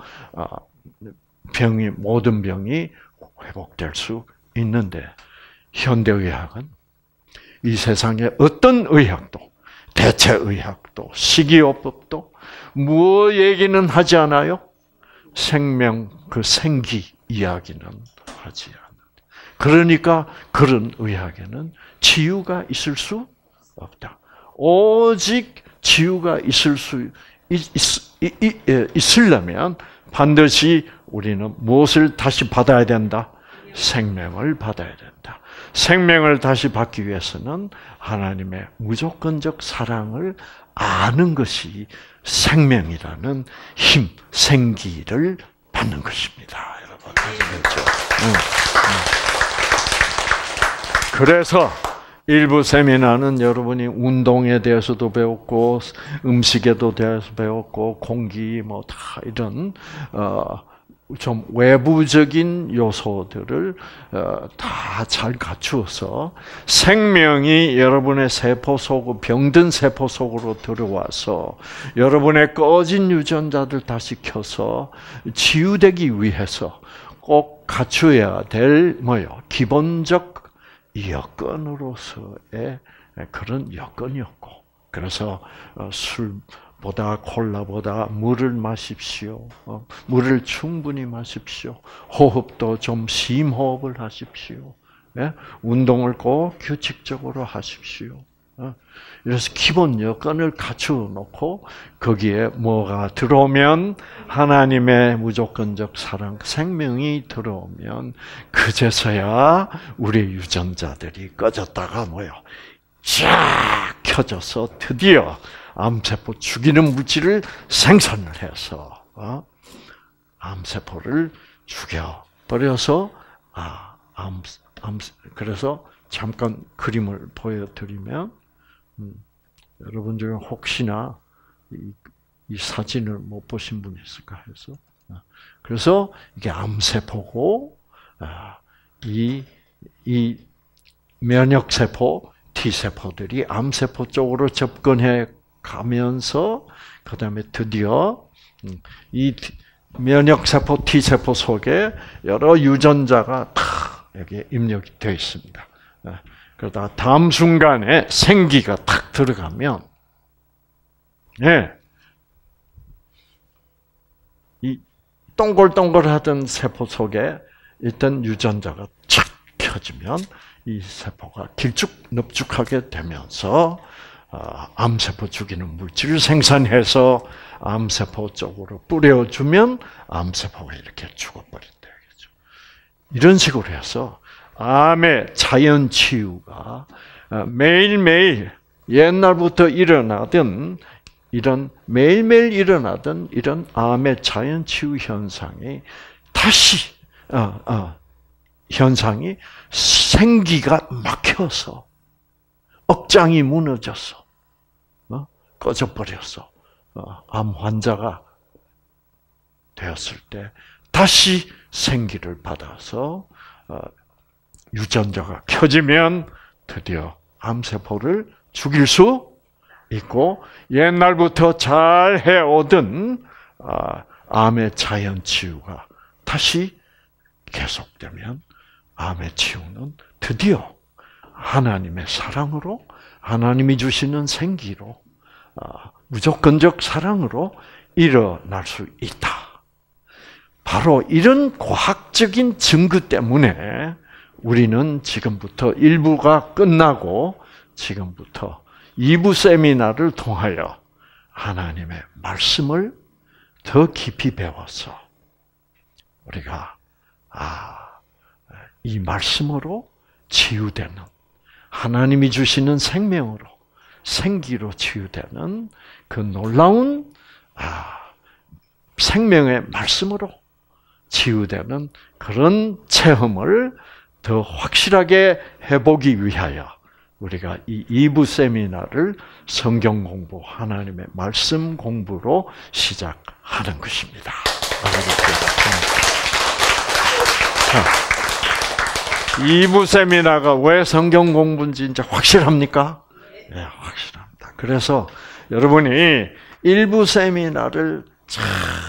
병이 모든 병이 회복될 수 있는데 현대의학은 이 세상의 어떤 의학도 대체의학도 식이요법도 무엇 얘기는 하지 않아요? 생명, 그 생기 이야기는 하지 않아요. 그러니까 그런 의학에는 치유가 있을 수 없다. 오직 치유가 있을 수 있, 있, 있, 있으려면 반드시 우리는 무엇을 다시 받아야 된다? 생명을 받아야 된다. 생명을 다시 받기 위해서는 하나님의 무조건적 사랑을 아는 것이 생명이라는 힘, 생기를 받는 것입니다. 여러분, 아시겠죠? 응, 응. 그래서 일부 세미나는 여러분이 운동에 대해서도 배웠고, 음식에도 대해서 배웠고, 공기 뭐 다 이런 어, 좀 외부적인 요소들을 다 잘 갖추어서 생명이 여러분의 세포 속, 병든 세포 속으로 들어와서 여러분의 꺼진 유전자들 다시 켜서 치유되기 위해서 꼭 갖추어야 될 뭐요? 기본적 여건으로서의 그런 여건이었고, 그래서 술 보다 콜라보다 물을 마십시오. 어, 물을 충분히 마십시오. 호흡도 좀 심호흡을 하십시오. 예? 운동을 꼭 규칙적으로 하십시오. 어, 그래서 기본 여건을 갖추어 놓고 거기에 뭐가 들어오면 하나님의 무조건적 사랑, 생명이 들어오면 그제서야 우리 유전자들이 꺼졌다가 뭐요? 쫙 켜져서 드디어 암세포 죽이는 물질을 생산을 해서 어? 암세포를 죽여버려서 아, 암 암, 그래서 잠깐 그림을 보여드리면, 음, 여러분 중에 혹시나 이, 이 사진을 못 보신 분이 있을까 해서. 그래서 이게 암세포고, 이, 이 면역세포, T세포들이 암세포 쪽으로 접근해 가면서, 그 다음에 드디어 이 면역세포, T세포 속에 여러 유전자가 탁 여기에 입력이 되어 있습니다. 그러다가 다음 순간에 생기가 탁 들어가면, 예, 이 동글동글하던 세포 속에 있던 유전자가 착 켜지면 이 세포가 길쭉 넙죽하게 되면서 암세포 죽이는 물질을 생산해서 암세포 쪽으로 뿌려주면 암세포가 이렇게 죽어버린다. 이런 식으로 해서 암의 자연 치유가 매일매일 옛날부터 일어나던 이런 매일매일 일어나던 이런 암의 자연 치유 현상이 다시 어, 어, 현상이 생기가 막혀서 억장이 무너져서 어? 꺼져버렸어. 어, 암 환자가 되었을 때 다시 생기를 받아서 어, 유전자가 켜지면 드디어 암세포를 죽일 수 있고, 옛날부터 잘 해오던 암의 자연 치유가 다시 계속되면 암의 치유는 드디어 하나님의 사랑으로, 하나님이 주시는 생기로, 무조건적 사랑으로 일어날 수 있다. 바로 이런 과학적인 증거 때문에 우리는 지금부터 일 부가 끝나고 지금부터 이 부 세미나를 통하여 하나님의 말씀을 더 깊이 배워서 우리가 아, 이 말씀으로 치유되는, 하나님이 주시는 생명으로, 생기로 치유되는 그 놀라운 아, 생명의 말씀으로 치유되는 그런 체험을 더 확실하게 해보기 위하여 우리가 이 이 부 세미나를 성경 공부, 하나님의 말씀 공부로 시작하는 것입니다. 자, 이 부 세미나가 왜 성경 공부인지 이제 확실합니까? 네, 확실합니다. 그래서 여러분이 일 부 세미나를 잘,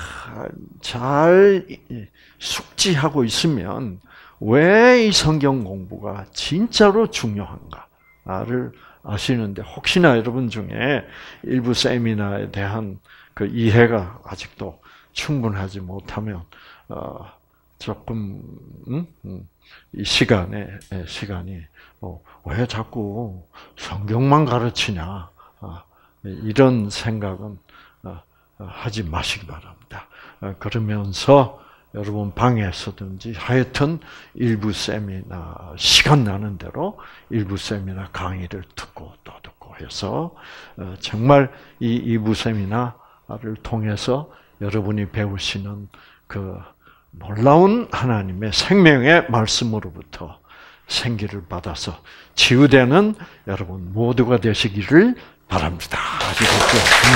잘 숙지하고 있으면 왜 이 성경 공부가 진짜로 중요한가를 아시는데, 혹시나 여러분 중에 일부 세미나에 대한 그 이해가 아직도 충분하지 못하면 어, 조금 음? 음, 이 시간에 시간이 어, 왜 자꾸 성경만 가르치냐 어, 이런 생각은 어, 하지 마시기 바랍니다. 어, 그러면서 여러분 방에서든지 하여튼 일부 세미나 시간 나는 대로 일부 세미나 강의를 듣고 또 듣고 해서 정말 이 이부 세미나를 통해서 여러분이 배우시는 그 놀라운 하나님의 생명의 말씀으로부터 생기를 받아서 치유되는 여러분 모두가 되시기를 바랍니다. 아시겠죠?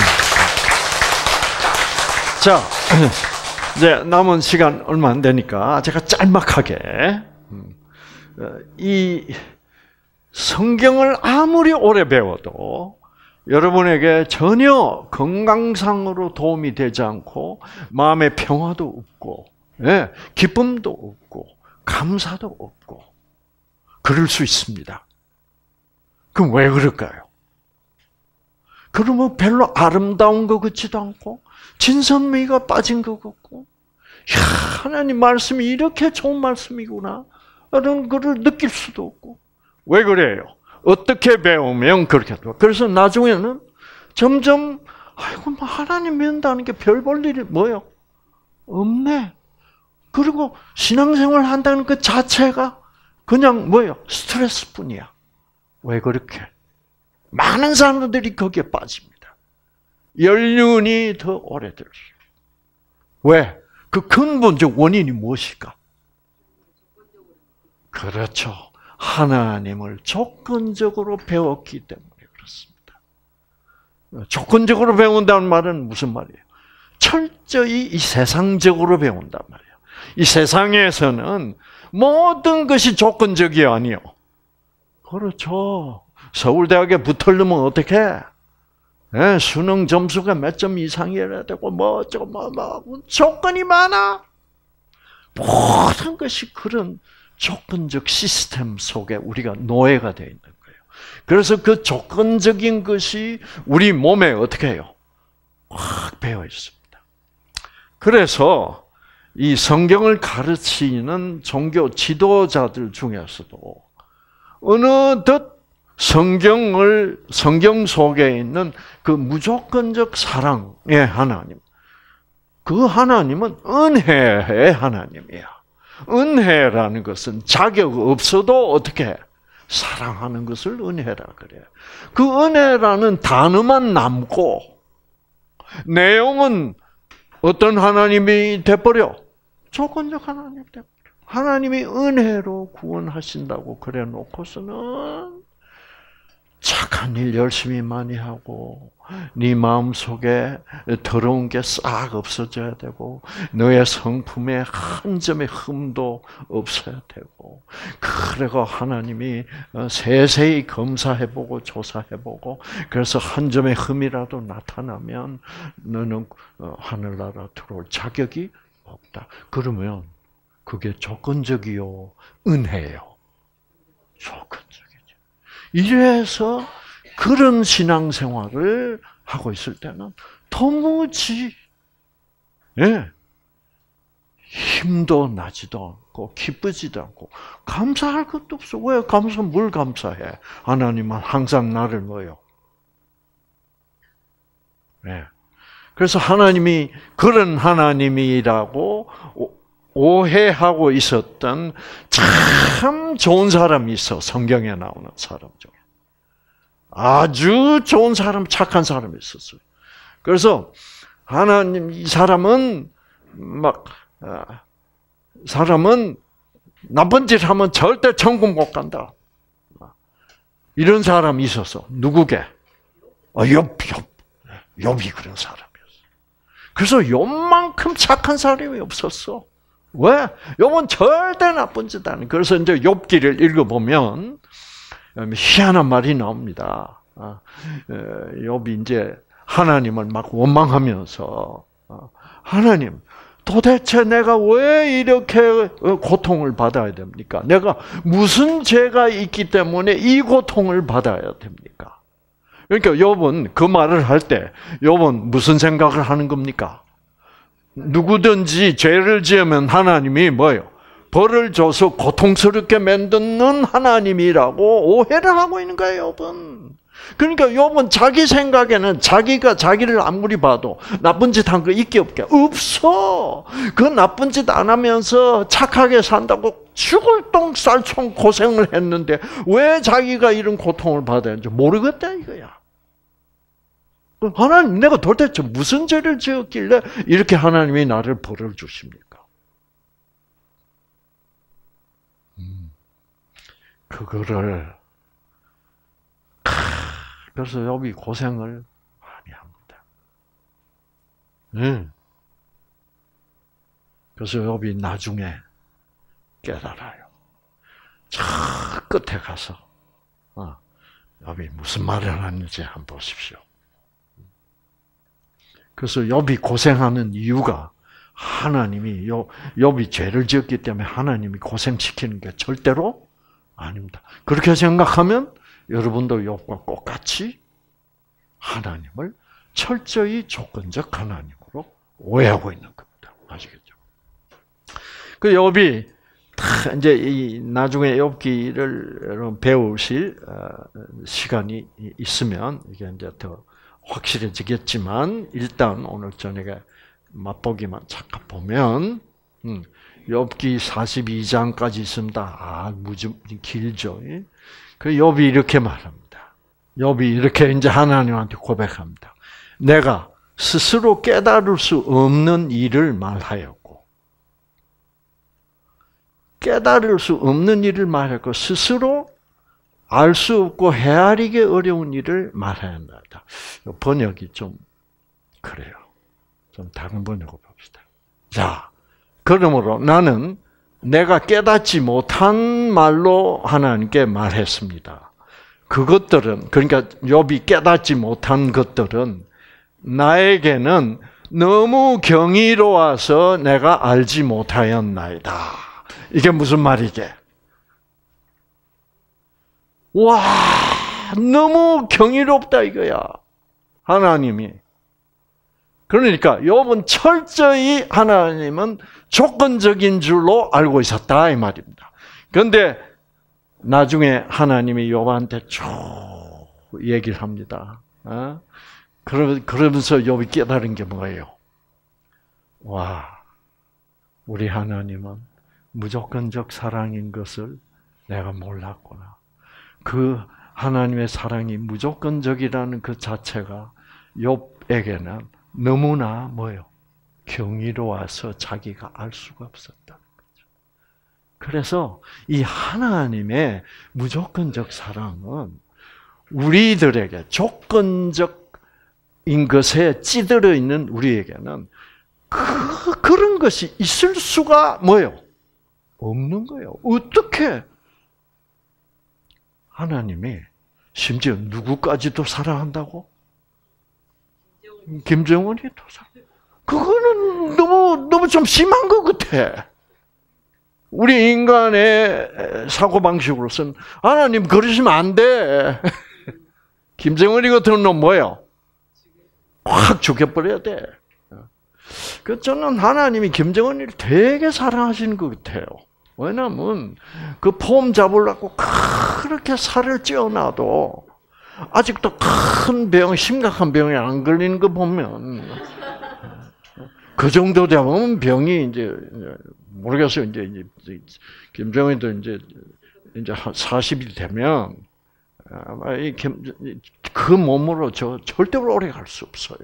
자. 이제 남은 시간 얼마 안 되니까 제가 짤막하게 이 성경을 아무리 오래 배워도 여러분에게 전혀 건강상으로 도움이 되지 않고 마음의 평화도 없고 기쁨도 없고 감사도 없고 그럴 수 있습니다. 그럼 왜 그럴까요? 그러면 별로 아름다운 것 같지도 않고 진선미가 빠진 것 같고, 야, 하나님 말씀이 이렇게 좋은 말씀이구나 이런 것을 느낄 수도 없고. 왜 그래요? 어떻게 배우면 그렇게 돼? 그래서 나중에는 점점 아이고 뭐 하나님 믿는다는 게 별 볼 일이 뭐요? 없네. 그리고 신앙생활 한다는 그 자체가 그냥 뭐요? 스트레스뿐이야. 왜 그렇게? 많은 사람들이 거기에 빠집니다. 연륜이 더 오래될수. 왜? 그 근본적 원인이 무엇일까? 그렇죠. 하나님을 조건적으로 배웠기 때문에 그렇습니다. 조건적으로 배운다는 말은 무슨 말이에요? 철저히 이 세상적으로 배운단 말이에요. 이 세상에서는 모든 것이 조건적이 아니요. 그렇죠. 서울대학에 붙으려면 어떻게 해? 네, 수능 점수가 몇 점 이상이어야 되고 뭐 어쩌고 뭐, 뭐 조건이 많아. 모든 것이 그런 조건적 시스템 속에 우리가 노예가 되어 있는 거예요. 그래서 그 조건적인 것이 우리 몸에 어떻게 해요? 확 배어 있습니다. 그래서 이 성경을 가르치는 종교 지도자들 중에서도 어느덧 성경을, 성경 속에 있는 그 무조건적 사랑의 하나님. 그 하나님은 은혜의 하나님이야. 은혜라는 것은 자격 없어도 어떻게 해? 사랑하는 것을 은혜라 그래요. 그 은혜라는 단어만 남고 내용은 어떤 하나님이 돼버려? 조건적 하나님 돼버려. 하나님이 은혜로 구원하신다고 그래 놓고서는 착한 일 열심히 많이 하고 네 마음속에 더러운 게 싹 없어져야 되고 너의 성품에 한 점의 흠도 없어야 되고 그리고 하나님이 세세히 검사해보고 조사해보고 그래서 한 점의 흠이라도 나타나면 너는 하늘나라 들어올 자격이 없다. 그러면 그게 조건적이요? 은혜요? 조건적이죠. 이래서 그런 신앙생활을 하고 있을 때는 도무지 예, 힘도 나지도 않고 기쁘지도 않고 감사할 것도 없어. 왜 감사? 뭘 감사해? 하나님은 항상 나를 뭐요? 예. 그래서 하나님이 그런 하나님이라고 오해하고 있었던 참 좋은 사람이 있어. 성경에 나오는 사람 중에. 아주 좋은 사람, 착한 사람이 있었어요. 그래서 하나님, 이 사람은 막, 사람은 나쁜 짓 하면 절대 천국 못 간다. 이런 사람이 있었어. 누구게? 아, 욥, 욥. 욥이 그런 사람이었어. 그래서 욥만큼 착한 사람이 없었어. 왜? 욥은 절대 나쁜 짓 안 해. 그래서 이제 욥기를 읽어보면 희한한 말이 나옵니다. 욥이 이제 하나님을 막 원망하면서 하나님, 도대체 내가 왜 이렇게 고통을 받아야 됩니까? 내가 무슨 죄가 있기 때문에 이 고통을 받아야 됩니까? 그러니까 욥은 그 말을 할 때 욥은 무슨 생각을 하는 겁니까? 누구든지 죄를 지으면 하나님이 뭐예요? 벌을 줘서 고통스럽게 만드는 하나님이라고 오해를 하고 있는 거예요, 욥은. 그러니까 욥은 자기 생각에는 자기가 자기를 아무리 봐도 나쁜 짓 한 거 있게 없게 없어. 그 나쁜 짓 안 하면서 착하게 산다고 죽을 똥 쌀총 고생을 했는데 왜 자기가 이런 고통을 받아야 하는지 모르겠다 이거야. 하나님, 내가 도대체 무슨 죄를 지었길래 이렇게 하나님이 나를 벌을 주십니까? 그거를 그래서 욥이 고생을 많이 합니다. 네. 그래서 욥이 나중에 깨달아요. 저 끝에 가서 어, 욥이 무슨 말을 하는지 한번 보십시오. 그래서 욥이 고생하는 이유가 하나님이 욥이 죄를 지었기 때문에 하나님이 고생시키는 게 절대로 아닙니다. 그렇게 생각하면 여러분도 욥과 똑같이 하나님을 철저히 조건적 하나님으로 오해하고 있는 겁니다. 아시겠죠? 그 욥이 이제 이 나중에 욥기를 배우실 시간이 있으면 이게 이제 더 확실해지겠지만 일단 오늘 저녁에 맛보기만 잠깐 보면 음, 욥기 사십이 장까지 있습니다. 아, 무지 길죠. 그 욥이 이렇게 말합니다. 욥이 이렇게 이제 하나님한테 고백합니다. 내가 스스로 깨달을 수 없는 일을 말하였고 깨달을 수 없는 일을 말했고 스스로 알 수 없고 헤아리기 어려운 일을 말한다. 번역이 좀 그래요. 좀 다른 번역을 봅시다. 자, 그러므로 나는 내가 깨닫지 못한 말로 하나님께 말했습니다. 그것들은 그러니까 욥이 깨닫지 못한 것들은 나에게는 너무 경이로워서 내가 알지 못하였나이다. 이게 무슨 말이게? 와, 너무 경이롭다 이거야. 하나님이. 그러니까 욥은 철저히 하나님은 조건적인 줄로 알고 있었다 이 말입니다. 그런데 나중에 하나님이 욥한테 쭉 얘기를 합니다. 어? 그러면서 욥이 깨달은 게 뭐예요? 와, 우리 하나님은 무조건적 사랑인 것을 내가 몰랐구나. 그 하나님의 사랑이 무조건적이라는 그 자체가 욥에게는 너무나 뭐요? 경이로워서 자기가 알 수가 없었다는 거죠. 그래서 이 하나님의 무조건적 사랑은 우리들에게 조건적인 것에 찌들어 있는 우리에게는 그, 그런 것이 있을 수가 뭐요? 없는 거예요. 어떻게? 하나님이 심지어 누구까지도 사랑한다고? 김정은이도 사랑. 그거는 너무 너무 좀 심한 것 같아. 우리 인간의 사고 방식으로서는 하나님 그러시면 안 돼. 김정은이 같은 놈 뭐예요? 확 죽여버려야 돼. 그 저는 하나님이 김정은이를 되게 사랑하시는 것 같아요. 왜냐하면 그 폼 잡으려고 그렇게 살을 찌어놔도 아직도 큰 병, 심각한 병에 안 걸리는 거 보면 그 정도 되면 병이 이제 모르겠어요. 이제 김정은도 이제 이제 한 사십 일 되면 아마 이 그 몸으로 저 절대로 오래 갈 수 없어요.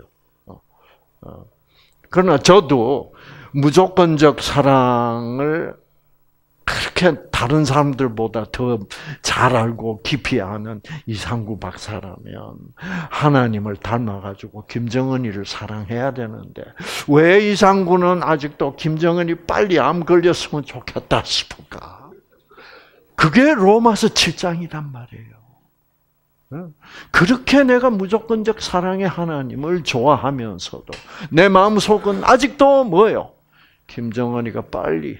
그러나 저도 무조건적 사랑을 그렇게 다른 사람들보다 더 잘 알고 깊이 아는 이상구 박사라면 하나님을 닮아가지고 김정은이를 사랑해야 되는데 왜 이상구는 아직도 김정은이 빨리 암 걸렸으면 좋겠다 싶을까? 그게 로마서 칠 장이란 말이에요. 그렇게 내가 무조건적 사랑의 하나님을 좋아하면서도 내 마음속은 아직도 뭐예요? 김정은이가 빨리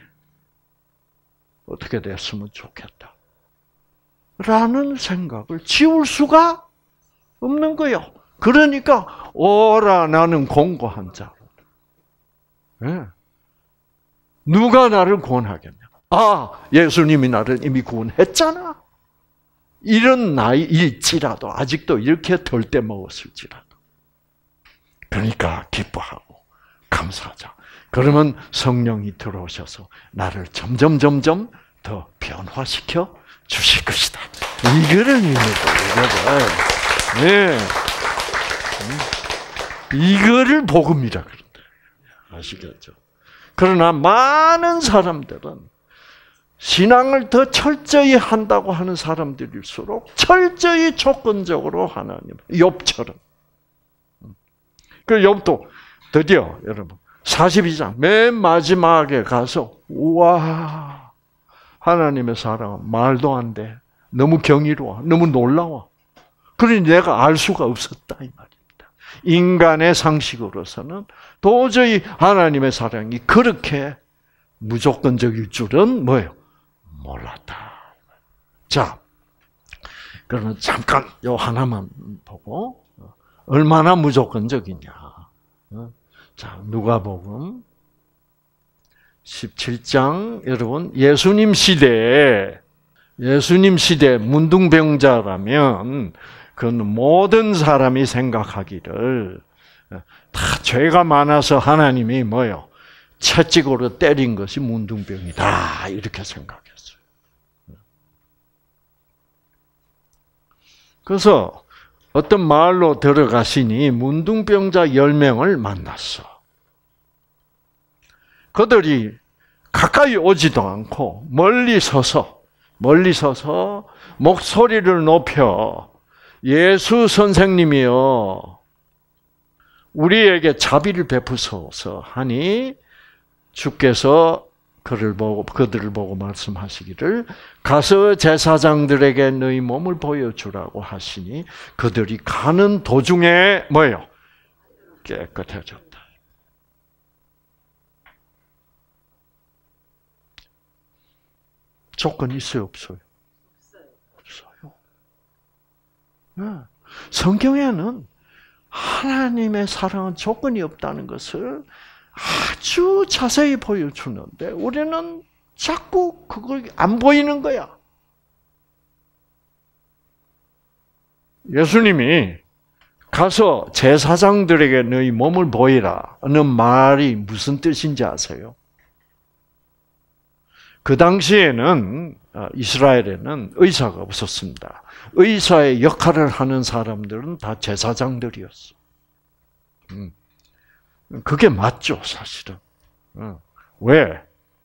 어떻게 됐으면 좋겠다. 라는 생각을 지울 수가 없는 거예요. 그러니까 오라 나는 공고한 자로. 네. 누가 나를 구원하겠냐? 아, 예수님이 나를 이미 구원했잖아. 이런 나이일지라도 아직도 이렇게 덜때 먹었을지라도. 그러니까 기뻐하고 감사하자. 그러면 성령이 들어오셔서 나를 점점 점점 더 변화시켜 주실 것이다. 이거를 믿는 거예요. 네. 이거를 복음이라 그런다. 아시겠죠? 그러나 많은 사람들은 신앙을 더 철저히 한다고 하는 사람들일수록 철저히 조건적으로 하나님, 욥처럼. 그 욥도 드디어 여러분 사십이 장 맨 마지막에 가서 우와 하나님의 사랑은 말도 안 돼. 너무 경이로워. 너무 놀라워. 그러니 내가 알 수가 없었다 이 말입니다. 인간의 상식으로서는 도저히 하나님의 사랑이 그렇게 무조건적일 줄은 뭐예요? 몰랐다. 자, 그러면 잠깐 요 하나만 보고 얼마나 무조건적이냐. 자, 누가복음 십칠 장 여러분 예수님 시대에 예수님 시대 문둥병자라면 그건 모든 사람이 생각하기를 다 죄가 많아서 하나님이 뭐요? 채찍으로 때린 것이 문둥병이다 이렇게 생각했어요. 그래서 어떤 마을로 들어가시니 문둥병자 열 명을 만났어. 그들이 가까이 오지도 않고 멀리 서서 멀리 서서 목소리를 높여 예수 선생님이여 우리에게 자비를 베푸소서 하니 주께서 그를 보고 그들을 보고 말씀하시기를 가서 제사장들에게 너희 몸을 보여주라고 하시니 그들이 가는 도중에 뭐예요? 깨끗해졌다. 조건이 있어요, 없어요? 없어요. 네. 성경에는 하나님의 사랑은 조건이 없다는 것을 아주 자세히 보여주는데 우리는 자꾸 그걸 안 보이는 거야. 예수님이 가서 제사장들에게 너희 몸을 보이라는 말이 무슨 뜻인지 아세요? 그 당시에는 이스라엘에는 의사가 없었습니다. 의사의 역할을 하는 사람들은 다 제사장들이었어. 그게 맞죠, 사실은. 왜?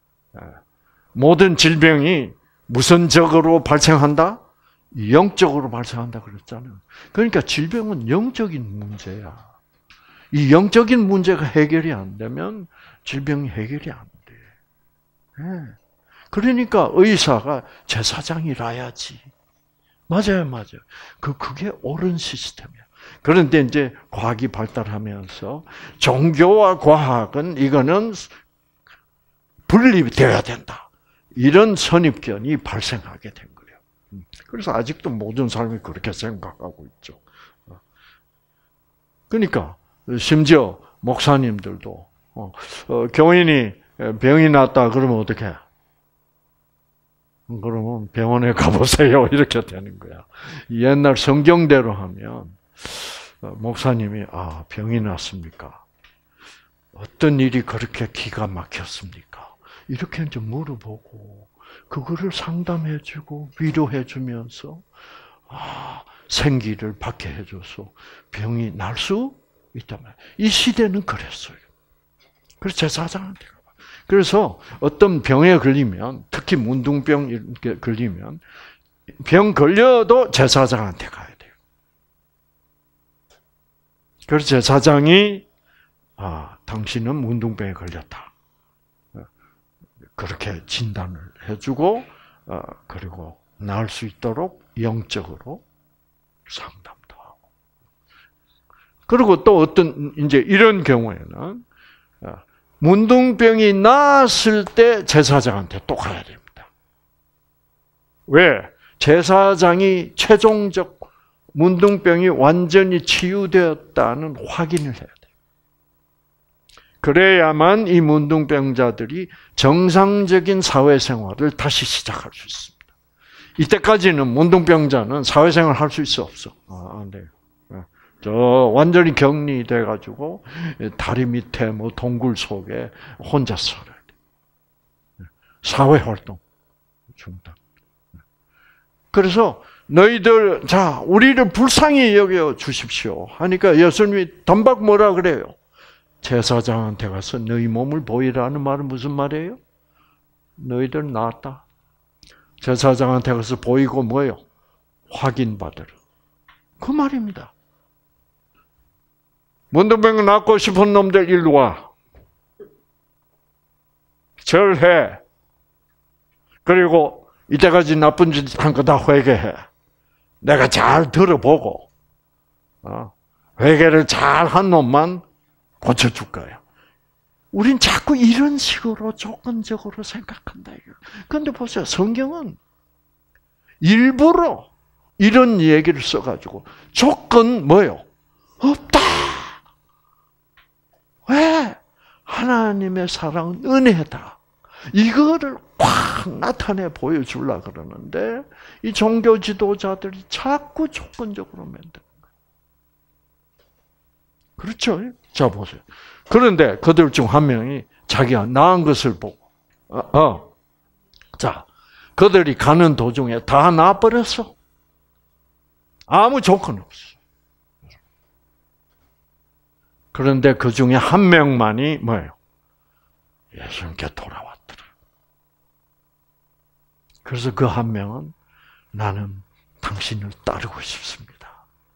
모든 질병이 무선적으로 발생한다? 영적으로 발생한다 그랬잖아요. 그러니까 질병은 영적인 문제야. 이 영적인 문제가 해결이 안 되면 질병이 해결이 안 돼. 그러니까 의사가 제사장이라야지. 맞아요, 맞아요. 그, 그게 옳은 시스템이야. 그런데 이제 과학이 발달하면서 종교와 과학은 이거는 분리되어야 된다. 이런 선입견이 발생하게 된 거예요. 그래서 아직도 모든 사람이 그렇게 생각하고 있죠. 그러니까 심지어 목사님들도 어, 어, 교인이 병이 났다 그러면 어떻게 해? 그러면 병원에 가보세요. 이렇게 되는 거야. 옛날 성경대로 하면 목사님이 아 병이 났습니까? 어떤 일이 그렇게 기가 막혔습니까? 이렇게 이제 물어보고 그거를 상담해주고 위로해주면서 아 생기를 받게 해줘서 병이 날 수 있다면 이 시대는 그랬어요. 그래서 제사장한테 가봐. 그래서 어떤 병에 걸리면 특히 문둥병 이렇게 걸리면 병 걸려도 제사장한테 가야 돼요. 그래서 제사장이 아 당신은 문둥병에 걸렸다. 그렇게 진단을 해주고 그리고 나을 수 있도록 영적으로 상담도 하고. 그리고 또 어떤 이제 이런 경우에는 문둥병이 나았을 때 제사장한테 또 가야 됩니다. 왜? 제사장이 최종적 문둥병이 완전히 치유되었다는 확인을 해야 돼요. 그래야만 이 문둥병자들이 정상적인 사회생활을 다시 시작할 수 있습니다. 이때까지는 문둥병자는 사회생활 할 수 있어 없어? 아, 안 돼요. 저 완전히 격리돼가지고 다리 밑에 뭐 동굴 속에 혼자 살아야 돼. 사회활동 중단. 그래서 너희들 자 우리를 불쌍히 여겨 주십시오 하니까 예수님이 단박 뭐라 그래요? 제사장한테 가서 너희 몸을 보이라는 말은 무슨 말이에요? 너희들 나았다. 제사장한테 가서 보이고 뭐예요? 확인받으라. 그 말입니다. 문둥병 낫고 싶은 놈들 일로 와. 절해. 그리고 이때까지 나쁜 짓 한 거 다 회개해. 내가 잘 들어보고 회개를 잘 한 놈만 고쳐줄 거야. 우린 자꾸 이런 식으로 조건적으로 생각한다. 그런데 보세요. 성경은 일부러 이런 얘기를 써가지고 조건 뭐예요? 없다. 왜? 하나님의 사랑은 은혜다. 이거를 확 나타내 보여주려고 그러는데 이 종교 지도자들이 자꾸 조건적으로 만드는 거예요. 그렇죠? 자 보세요. 그런데 그들 중 한 명이 자기가 나은 것을 보고 어, 어. 자 그들이 가는 도중에 다 나아버렸어. 아무 조건 없어. 그런데 그 중에 한 명만이 뭐예요? 예수님께 돌아왔더라. 그래서 그 한 명은 나는 당신을 따르고 싶습니다.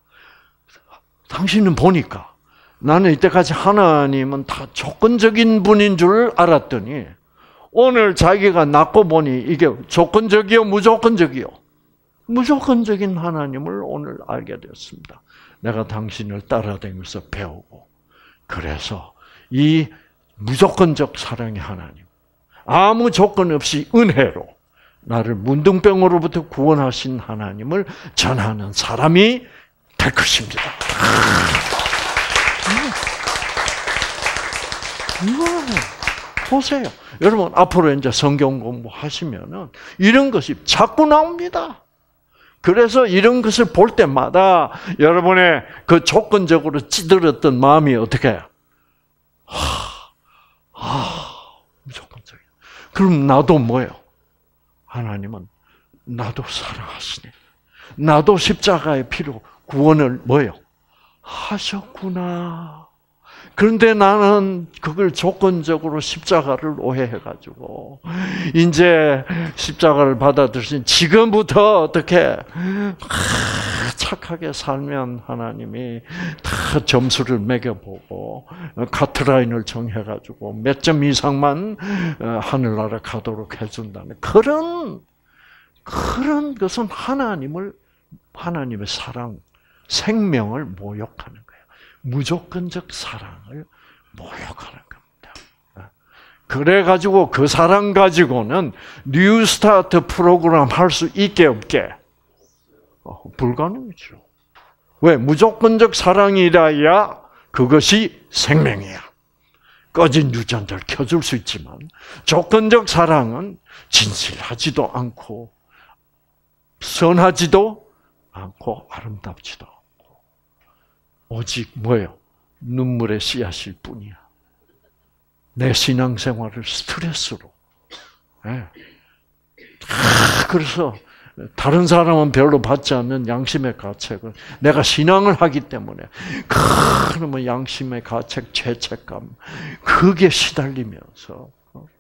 당신은 보니까 나는 이때까지 하나님은 다 조건적인 분인 줄 알았더니 오늘 자기가 낳고 보니 이게 조건적이요, 무조건적이요? 무조건적인 하나님을 오늘 알게 되었습니다. 내가 당신을 따라다니면서 배우고 그래서 이 무조건적 사랑의 하나님, 아무 조건 없이 은혜로 나를 문둥병으로부터 구원하신 하나님을 전하는 사람이 될 것입니다. 이거는 보세요. 여러분 앞으로 이제 성경 공부하시면은 이런 것이 자꾸 나옵니다. 그래서 이런 것을 볼 때마다 여러분의 그 조건적으로 찌들었던 마음이 어떻게 해요? 하, 아, 무조건적이야. 그럼 나도 뭐예요? 하나님은 나도 사랑하시네. 나도 십자가의 피로 구원을 뭐예요? 하셨구나. 그런데 나는 그걸 조건적으로 십자가를 오해해가지고 이제 십자가를 받아들이신 지금부터 어떻게 착하게 살면 하나님이 다 점수를 매겨보고 카트라인을 정해가지고 몇 점 이상만 하늘나라 가도록 해준다는 그런 그런 것은 하나님을 하나님의 사랑, 생명을 모욕하는 거예요. 무조건적 사랑을 모욕하는 겁니다. 그래가지고 그 사랑 가지고는 뉴 스타트 프로그램 할 수 있게 없게? 어, 불가능이죠. 왜? 무조건적 사랑이라야 그것이 생명이야. 꺼진 유전자를 켜줄 수 있지만 조건적 사랑은 진실하지도 않고 선하지도 않고 아름답지도 않고 오직 뭐예요? 눈물의 씨앗일 뿐이야. 내 신앙생활을 스트레스로. 네. 그래서 다른 사람은 별로 받지 않는 양심의 가책을 내가 신앙을 하기 때문에 그러면 양심의 가책, 죄책감 그게 시달리면서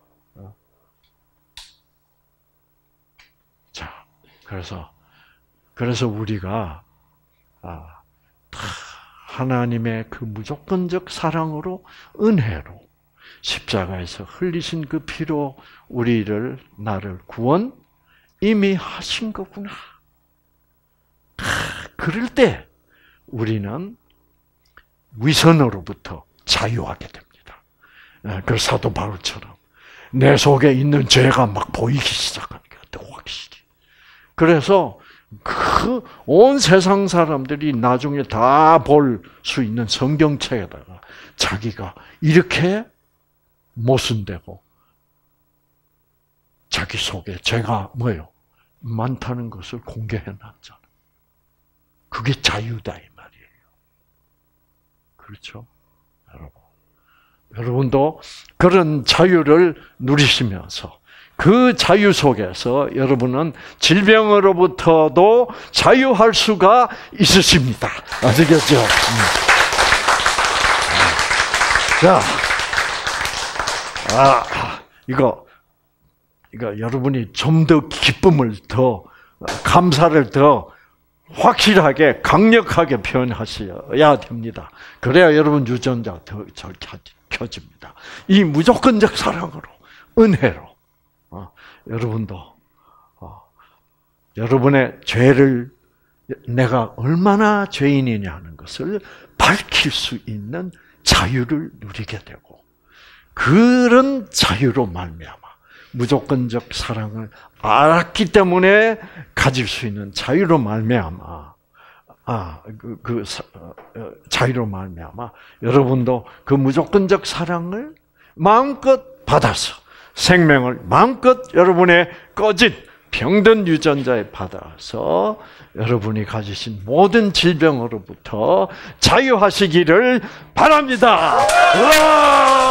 자 그래서 그래서 우리가 아, 하나님의 그 무조건적 사랑으로 은혜로 십자가에서 흘리신 그 피로 우리를 나를 구원 이미 하신 거구나. 그럴 때 우리는 위선으로부터 자유하게 됩니다. 그 사도 바울처럼 내 속에 있는 죄가 막 보이기 시작하는 것 같아요. 확실히. 그래서 그 온 세상 사람들이 나중에 다 볼 수 있는 성경책에다가 자기가 이렇게 모순되고 자기 속에 죄가 뭐예요? 많다는 것을 공개해놨잖아. 그게 자유다 이 말이에요. 그렇죠? 여러분. 여러분도 그런 자유를 누리시면서 그 자유 속에서 여러분은 질병으로부터도 자유할 수가 있으십니다. 아시겠죠? 음. 자, 아, 이거, 이거 여러분이 좀 더 기쁨을 더, 감사를 더 확실하게, 강력하게 표현하셔야 됩니다. 그래야 여러분 유전자가 더 잘 켜집니다. 이 무조건적 사랑으로, 은혜로, 어, 여러분도 어, 여러분의 죄를 내가 얼마나 죄인이냐 하는 것을 밝힐 수 있는 자유를 누리게 되고 그런 자유로 말미암아 무조건적 사랑을 알았기 때문에 가질 수 있는 자유로 말미암아 아, 그, 그 자유로 말미암아 여러분도 그 무조건적 사랑을 마음껏 받아서 생명을 마음껏 여러분의 꺼진 병든 유전자에 받아서 여러분이 가지신 모든 질병으로부터 자유하시기를 바랍니다. 우와!